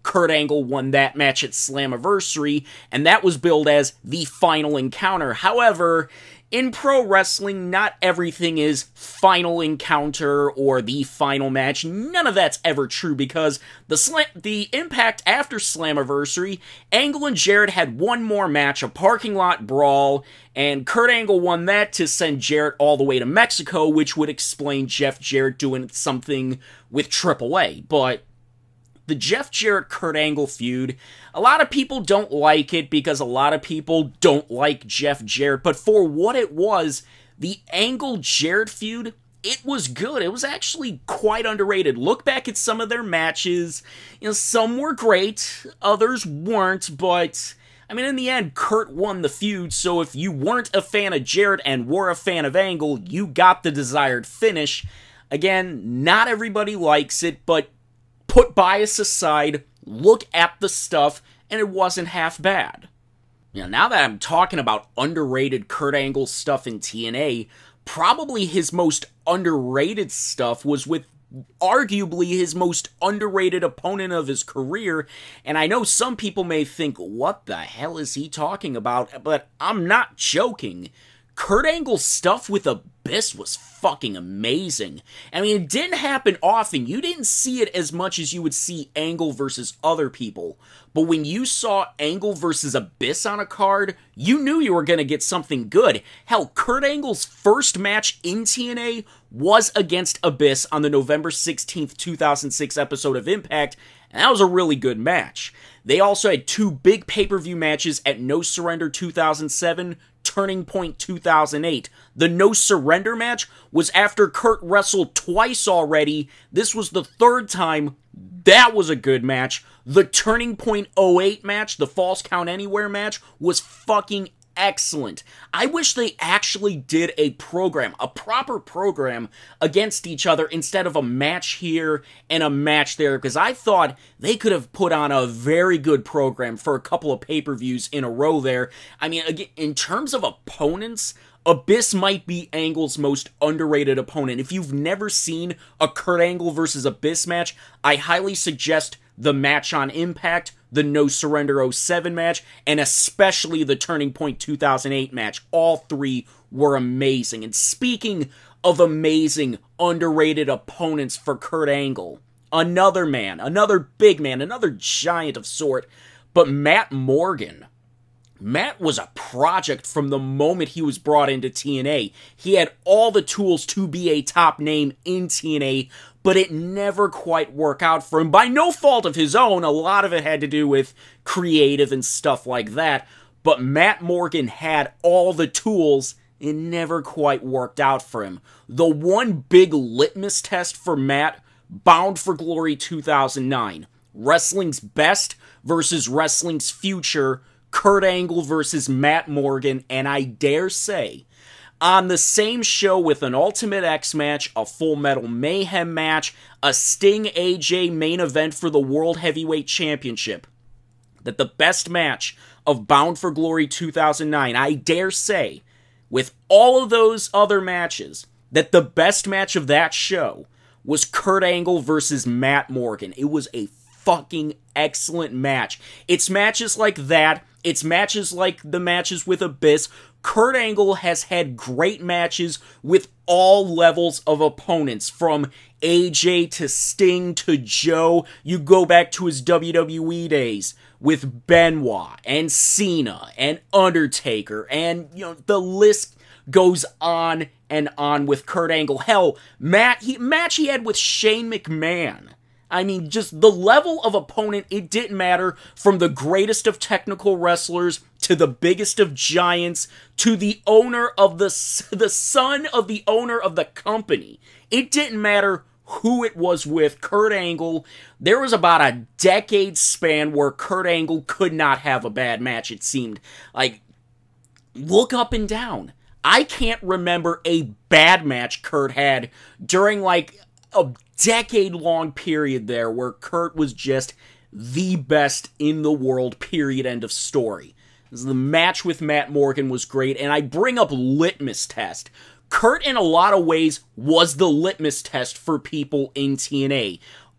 Kurt Angle won that match at Slammiversary, and that was billed as the final encounter. However, in pro wrestling, not everything is final encounter or the final match. None of that's ever true, because the slam- the Impact after Slammiversary, Angle and Jarrett had one more match, a parking lot brawl, and Kurt Angle won that to send Jarrett all the way to Mexico, which would explain Jeff Jarrett doing something with triple A. But the Jeff Jarrett-Kurt Angle feud, a lot of people don't like it because a lot of people don't like Jeff Jarrett, but for what it was, the Angle-Jarrett feud, it was good. It was actually quite underrated. Look back at some of their matches, you know, some were great, others weren't, but I mean, in the end, Kurt won the feud, so if you weren't a fan of Jarrett and were a fan of Angle, you got the desired finish. Again, not everybody likes it, but put bias aside, look at the stuff, and it wasn't half bad. Now, now that I'm talking about underrated Kurt Angle stuff in T N A, probably his most underrated stuff was with arguably his most underrated opponent of his career, and I know some people may think, what the hell is he talking about? But I'm not joking. Kurt Angle's stuff with Abyss was fucking amazing. I mean, it didn't happen often. You didn't see it as much as you would see Angle versus other people. But when you saw Angle versus Abyss on a card, you knew you were going to get something good. Hell, Kurt Angle's first match in T N A was against Abyss on the November sixteenth, two thousand six episode of Impact, and that was a really good match. They also had two big pay-per-view matches at No Surrender two thousand seven, Turning Point two thousand eight. The No Surrender match was after Kurt wrestled twice already. This was the third time. That was a good match. The Turning Point oh eight match, the False Count Anywhere match, was fucking excellent. I wish they actually did a program, a proper program against each other instead of a match here and a match there, because I thought they could have put on a very good program for a couple of pay-per-views in a row there. I mean, again, in terms of opponents, Abyss might be Angle's most underrated opponent. If you've never seen a Kurt Angle versus Abyss match, I highly suggest the match on Impact, the No Surrender oh seven match, and especially the Turning Point two thousand eight match. All three were amazing. And speaking of amazing, underrated opponents for Kurt Angle, another man, another big man, another giant of sort, but Matt Morgan. Matt was a project from the moment he was brought into T N A. He had all the tools to be a top name in T N A, but it never quite worked out for him. By no fault of his own, a lot of it had to do with creative and stuff like that, but Matt Morgan had all the tools. It never quite worked out for him. The one big litmus test for Matt, Bound for Glory two thousand nine. Wrestling's best versus wrestling's future. Kurt Angle versus Matt Morgan, and I dare say, on the same show with an Ultimate X match, a Full Metal Mayhem match, a Sting A J main event for the World Heavyweight Championship, that the best match of Bound for Glory two thousand nine, I dare say, with all of those other matches, that the best match of that show was Kurt Angle versus Matt Morgan. It was a fucking excellent match. It's matches like that, it's matches like the matches with Abyss. Kurt Angle has had great matches with all levels of opponents, from A J to Sting to Joe. You go back to his W W E days with Benoit and Cena and Undertaker, and you know the list goes on and on with Kurt Angle. Hell, Matt, he, match he had with Shane McMahon. I mean, just the level of opponent, it didn't matter, from the greatest of technical wrestlers to the biggest of giants to the owner of the, the son of the owner of the company. It didn't matter who it was with. Kurt Angle, there was about a decade span where Kurt Angle could not have a bad match, it seemed. Like, look up and down. I can't remember a bad match Kurt had during, like, a decade-long period there where Kurt was just the best in the world, period, end of story. The match with Matt Morgan was great, and I bring up litmus test. Kurt, in a lot of ways, was the litmus test for people in T N A.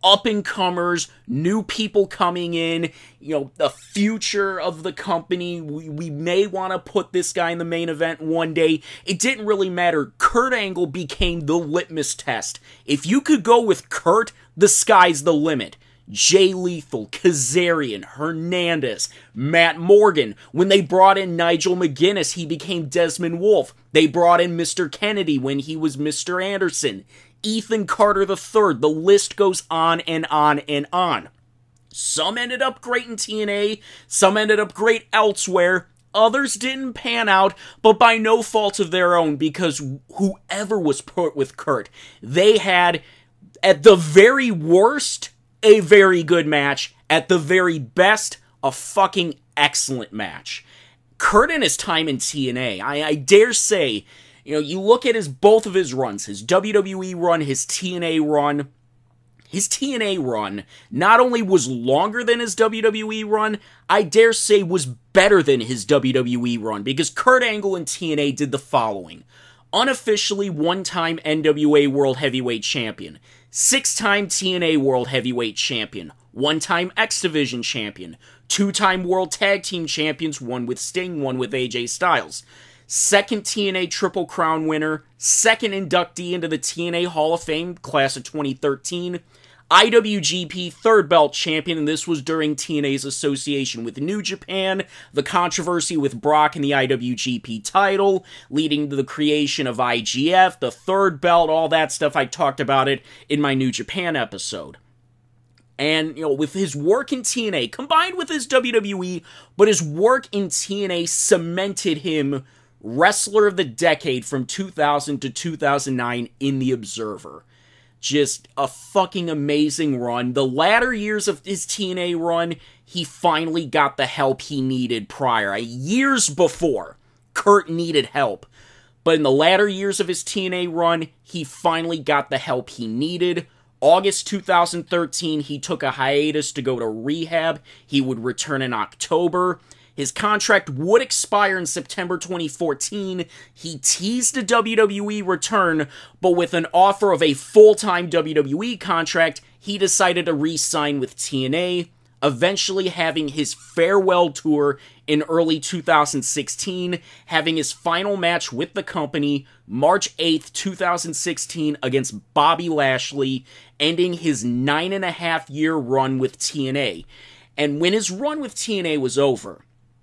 up-and-comers, new people coming in, you know, the future of the company. We, we may want to put this guy in the main event one day. It didn't really matter. Kurt Angle became the litmus test. If you could go with Kurt, the sky's the limit. Jay Lethal, Kazarian, Hernandez, Matt Morgan. When they brought in Nigel McGuinness, he became Desmond Wolfe. They brought in Mister Kennedy when he was Mister Anderson. Ethan Carter the third. The list goes on and on and on. Some ended up great in T N A, some ended up great elsewhere. Others didn't pan out, but by no fault of their own, because whoever was put with Kurt, they had, at the very worst, a very good match. At the very best, a fucking excellent match. Kurt and his time in T N A, I, I dare say, you know, you look at his both of his runs, his W W E run, his T N A run. His T N A run not only was longer than his W W E run, I dare say was better than his W W E run, because Kurt Angle in T N A did the following. Unofficially one-time N W A World Heavyweight Champion, six-time T N A World Heavyweight Champion, one-time X Division Champion, two-time World Tag Team Champions, one with Sting, one with A J Styles, second T N A Triple Crown winner, second inductee into the T N A Hall of Fame, class of twenty thirteen, I W G P third belt champion, and this was during T N A's association with New Japan, the controversy with Brock and the I W G P title, leading to the creation of I G F, the third belt, all that stuff. I talked about it in my New Japan episode. And, you know, with his work in T N A, combined with his W W E, but his work in T N A cemented him Wrestler of the Decade from two thousand to two thousand nine in The Observer. Just a fucking amazing run. The latter years of his T N A run, he finally got the help he needed prior. Years before, Kurt needed help. But in the latter years of his T N A run, he finally got the help he needed. August two thousand thirteen, he took a hiatus to go to rehab. He would return in October. His contract would expire in September twenty fourteen. He teased a W W E return, but with an offer of a full-time W W E contract, he decided to re-sign with T N A, eventually having his farewell tour in early two thousand sixteen, having his final match with the company March eighth, two thousand sixteen against Bobby Lashley, ending his nine and a half year run with T N A. And when his run with T N A was over,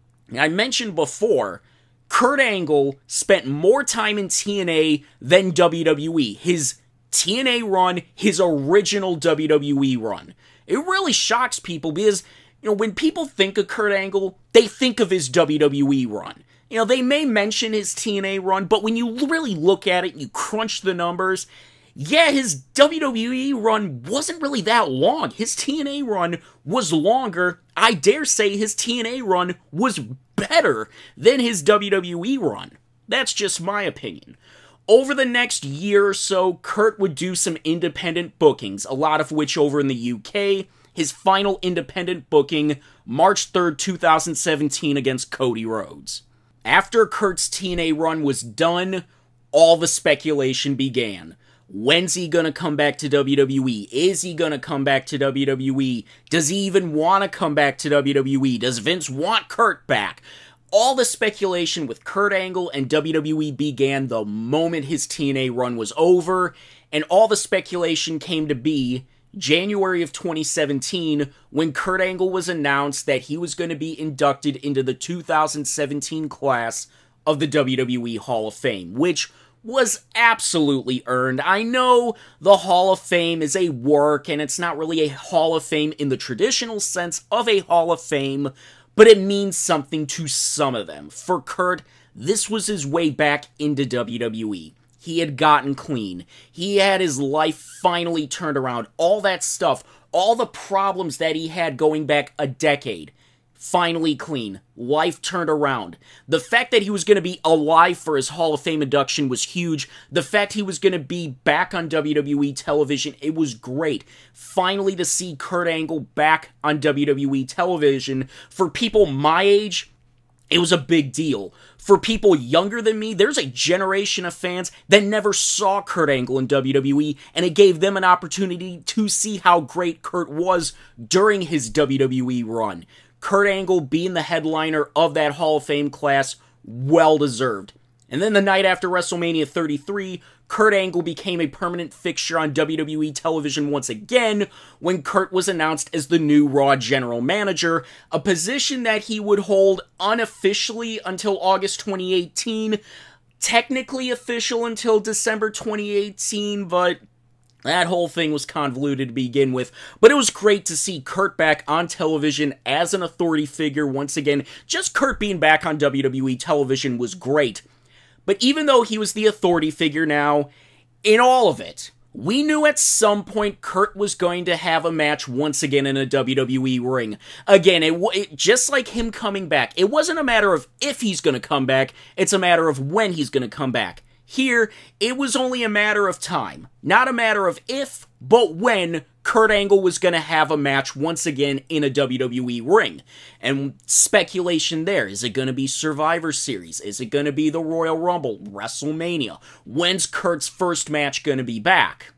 I mentioned before, Kurt Angle spent more time in T N A than W W E. His T N A run, his original W W E run. It really shocks people because, you know, when people think of Kurt Angle, they think of his W W E run. You know, they may mention his T N A run, but when you really look at it, you crunch the numbers, yeah, his W W E run wasn't really that long. His T N A run was longer. I dare say his T N A run was better than his W W E run. That's just my opinion. Over the next year or so, Kurt would do some independent bookings, a lot of which over in the U K. His final independent booking, March third, two thousand seventeen against Cody Rhodes. After Kurt's T N A run was done, all the speculation began. When's he gonna come back to W W E? Is he gonna come back to W W E? Does he even want to come back to W W E? Does Vince want Kurt back? All the speculation with Kurt Angle and W W E began the moment his T N A run was over, and all the speculation came to be January of twenty seventeen, when Kurt Angle was announced that he was going to be inducted into the two thousand seventeen class of the W W E Hall of Fame, which was absolutely earned. I know the Hall of Fame is a work, and it's not really a Hall of Fame in the traditional sense of a Hall of Fame, but it means something to some of them. For Kurt, this was his way back into W W E. He had gotten clean. He had his life finally turned around. All that stuff, all the problems that he had going back a decade, finally clean. Life turned around. The fact that he was going to be alive for his Hall of Fame induction was huge. The fact he was going to be back on W W E television, it was great. Finally to see Kurt Angle back on W W E television, for people my age, It was a big deal. For people younger than me, there's a generation of fans that never saw Kurt Angle in W W E, and it gave them an opportunity to see how great Kurt was during his W W E run. Kurt Angle being the headliner of that Hall of Fame class, well deserved. And then the night after WrestleMania thirty-three, Kurt Angle became a permanent fixture on W W E television once again when Kurt was announced as the new Raw General Manager, a position that he would hold unofficially until August twenty eighteen, technically official until December twenty eighteen, but that whole thing was convoluted to begin with. But it was great to see Kurt back on television as an authority figure once again. Just Kurt being back on W W E television was great. But even though he was the authority figure now, in all of it, we knew at some point Kurt was going to have a match once again in a W W E ring. Again, it, it just like him coming back, it wasn't a matter of if he's going to come back, it's a matter of when he's going to come back. Here, it was only a matter of time. Not a matter of if, but when Kurt Angle was going to have a match once again in a W W E ring. And speculation there, is it going to be Survivor Series? Is it going to be the Royal Rumble? WrestleMania? When's Kurt's first match going to be back?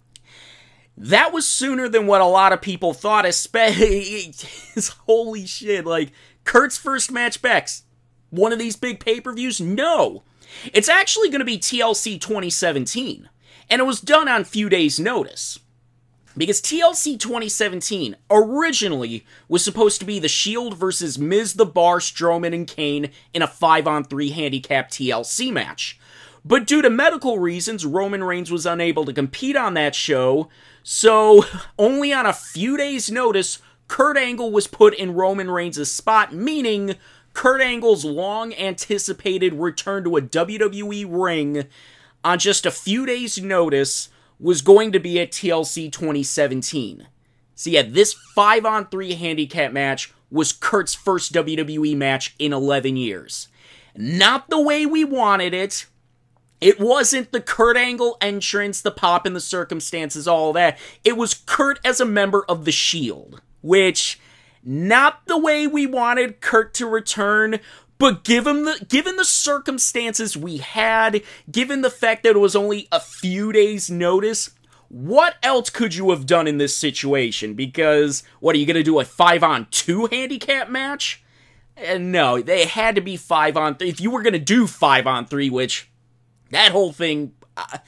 That was sooner than what a lot of people thought, especially, holy shit, like, Kurt's first match back, one of these big pay-per-views? No! It's actually going to be T L C twenty seventeen, and it was done on few days' notice. Because T L C twenty seventeen originally was supposed to be The Shield versus Miz, The Bar, Strowman, and Kane in a five on three handicap T L C match. But due to medical reasons, Roman Reigns was unable to compete on that show, so only on a few days' notice, Kurt Angle was put in Roman Reigns' spot, meaning Kurt Angle's long-anticipated return to a W W E ring on just a few days' notice was going to be at T L C twenty seventeen. So yeah, this five on three handicap match was Kurt's first W W E match in eleven years. Not the way we wanted it. It wasn't the Kurt Angle entrance, the pop and the circumstances, all that. It was Kurt as a member of The Shield, which, not the way we wanted Kurt to return, but given the, given the circumstances we had, given the fact that it was only a few days' notice, what else could you have done in this situation? Because, what, are you going to do a five on two handicap match? Uh, no, they had to be five on three. If you were going to do five on three, which, that whole thing, uh,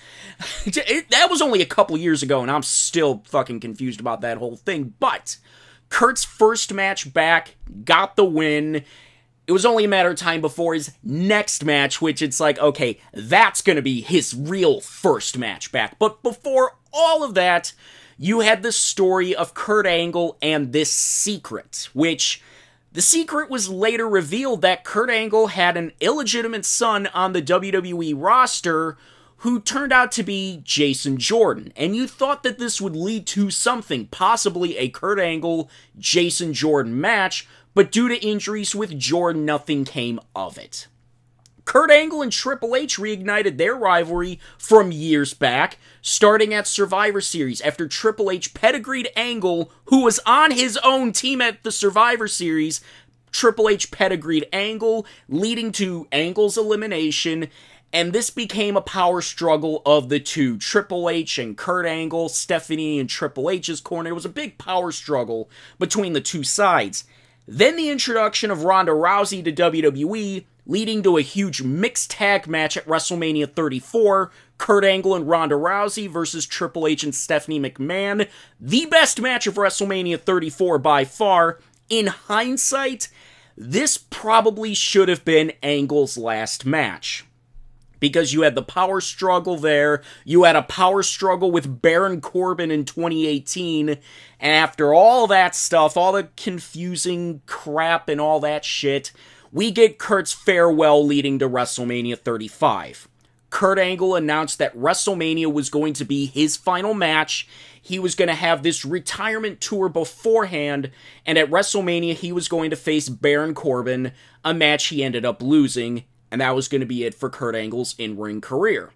it, that was only a couple years ago, and I'm still fucking confused about that whole thing, but Kurt's first match back, got the win. It was only a matter of time before his next match, which it's like, okay, that's going to be his real first match back. But before all of that, you had the story of Kurt Angle and this secret, which the secret was later revealed that Kurt Angle had an illegitimate son on the W W E roster who turned out to be Jason Jordan, and you thought that this would lead to something, possibly a Kurt Angle, Jason Jordan match, but due to injuries with Jordan, nothing came of it. Kurt Angle and Triple H reignited their rivalry from years back, starting at Survivor Series after Triple H pedigreed Angle, who was on his own team at the Survivor Series. Triple H pedigreed Angle, leading to Angle's elimination, and this became a power struggle of the two. Triple H and Kurt Angle, Stephanie and Triple H's corner. It was a big power struggle between the two sides. Then the introduction of Ronda Rousey to W W E, leading to a huge mixed tag match at WrestleMania thirty-four, Kurt Angle and Ronda Rousey versus Triple H and Stephanie McMahon. The best match of WrestleMania thirty-four by far. In hindsight, this probably should have been Angle's last match, because you had the power struggle there, you had a power struggle with Baron Corbin in twenty eighteen, and after all that stuff, all the confusing crap and all that shit, we get Kurt's farewell leading to WrestleMania thirty-five. Kurt Angle announced that WrestleMania was going to be his final match. He was going to have this retirement tour beforehand, and at WrestleMania he was going to face Baron Corbin, a match he ended up losing, and that was going to be it for Kurt Angle's in-ring career.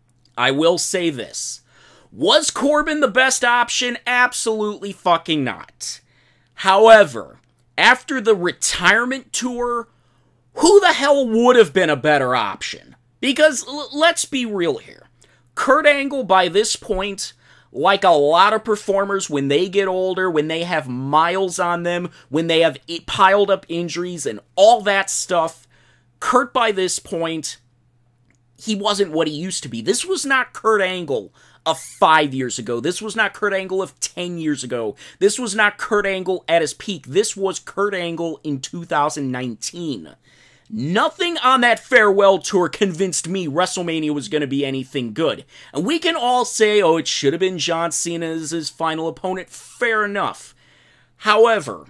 I will say this. Was Corbin the best option? Absolutely fucking not. However, after the retirement tour, who the hell would have been a better option? Because l- let's be real here. Kurt Angle, by this point, like a lot of performers, when they get older, when they have miles on them, when they have I- piled up injuries and all that stuff, Kurt, by this point, he wasn't what he used to be. This was not Kurt Angle of five years ago. This was not Kurt Angle of ten years ago. This was not Kurt Angle at his peak. This was Kurt Angle in two thousand nineteen. Nothing on that farewell tour convinced me WrestleMania was going to be anything good. And we can all say, oh, it should have been John Cena as his final opponent. Fair enough. However,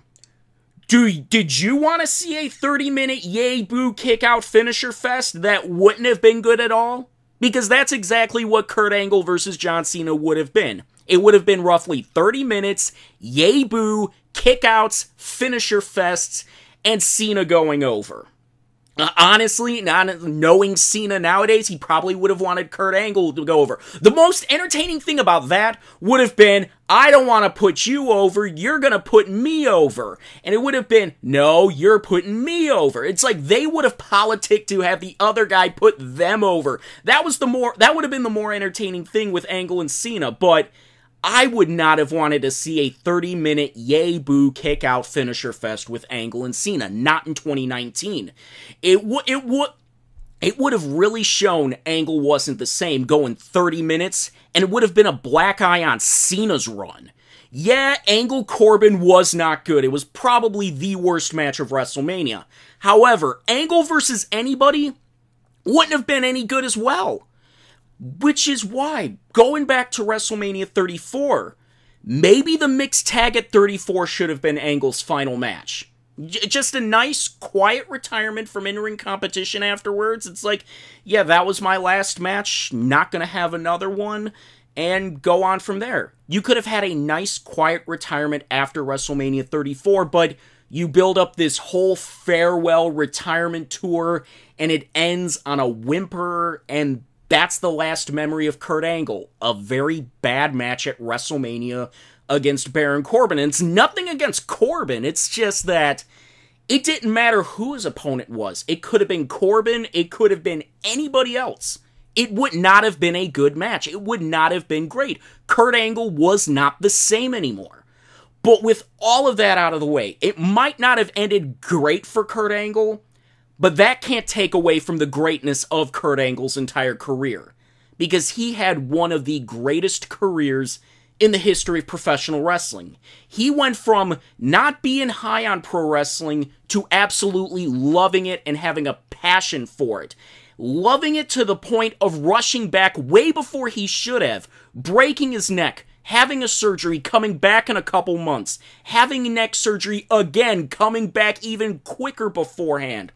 do did you want to see a thirty-minute yay boo kick-out finisher fest that wouldn't have been good at all? Because that's exactly what Kurt Angle versus John Cena would have been. It would have been roughly thirty minutes, yay boo, kick-outs, finisher fests, and Cena going over. Uh, honestly, not knowing Cena nowadays, he probably would have wanted Kurt Angle to go over. The most entertaining thing about that would have been, I don't want to put you over, you're going to put me over. And it would have been, no, you're putting me over. It's like they would have politicked to have the other guy put them over. That was the more, that would have been the more entertaining thing with Angle and Cena, but I would not have wanted to see a thirty-minute yay boo kick out finisher fest with Angle and Cena. Not in twenty nineteen. It would it would it would have really shown Angle wasn't the same going thirty minutes, and it would have been a black eye on Cena's run. Yeah, Angle Corbin was not good. It was probably the worst match of WrestleMania. However, Angle versus anybody wouldn't have been any good as well. Which is why, going back to WrestleMania thirty-four, maybe the mixed tag at thirty-four should have been Angle's final match. J- just a nice, quiet retirement from in-ring competition afterwards. It's like, yeah, that was my last match, not gonna have another one, and go on from there. You could have had a nice, quiet retirement after WrestleMania thirty-four, but you build up this whole farewell retirement tour, and it ends on a whimper, and that's the last memory of Kurt Angle. A very bad match at WrestleMania against Baron Corbin. And it's nothing against Corbin. It's just that it didn't matter who his opponent was. It could have been Corbin. It could have been anybody else. It would not have been a good match. It would not have been great. Kurt Angle was not the same anymore. But with all of that out of the way, it might not have ended great for Kurt Angle, but that can't take away from the greatness of Kurt Angle's entire career, because he had one of the greatest careers in the history of professional wrestling. He went from not being high on pro wrestling to absolutely loving it and having a passion for it. Loving it to the point of rushing back way before he should have, breaking his neck, having a surgery, coming back in a couple months, having neck surgery again, coming back even quicker beforehand.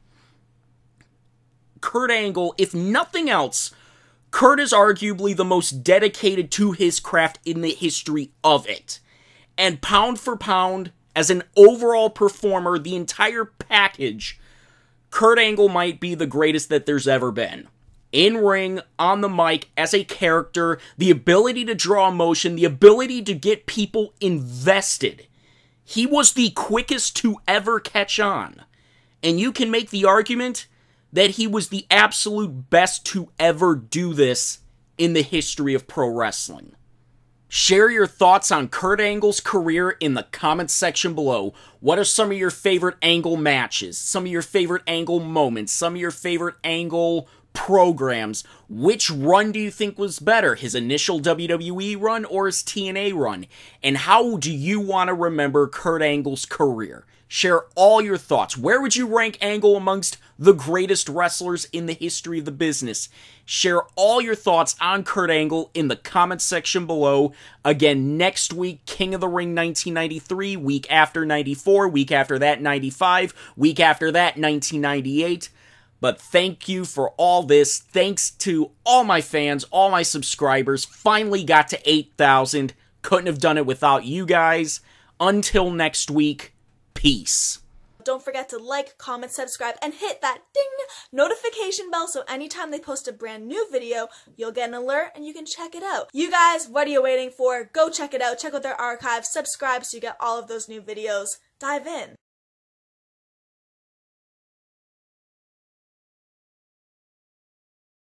Kurt Angle, if nothing else, Kurt is arguably the most dedicated to his craft in the history of it. And pound for pound, as an overall performer, the entire package, Kurt Angle might be the greatest that there's ever been. In ring, on the mic, as a character, the ability to draw emotion, the ability to get people invested. He was the quickest to ever catch on. And you can make the argument that he was the absolute best to ever do this in the history of pro wrestling. Share your thoughts on Kurt Angle's career in the comments section below. What are some of your favorite Angle matches? Some of your favorite Angle moments? Some of your favorite Angle programs? Which run do you think was better? His initial W W E run or his T N A run? And how do you want to remember Kurt Angle's career? Share all your thoughts. Where would you rank Angle amongst the greatest wrestlers in the history of the business? Share all your thoughts on Kurt Angle in the comments section below. Again, next week, King of the Ring nineteen ninety-three, week after ninety-four, week after that ninety-five, week after that nineteen ninety-eight. But thank you for all this. Thanks to all my fans, all my subscribers. Finally got to eight thousand. Couldn't have done it without you guys. Until next week, peace. Don't forget to like, comment, subscribe, and hit that ding notification bell so anytime they post a brand new video, you'll get an alert and you can check it out. You guys, what are you waiting for? Go check it out. Check out their archives. Subscribe so you get all of those new videos. Dive in.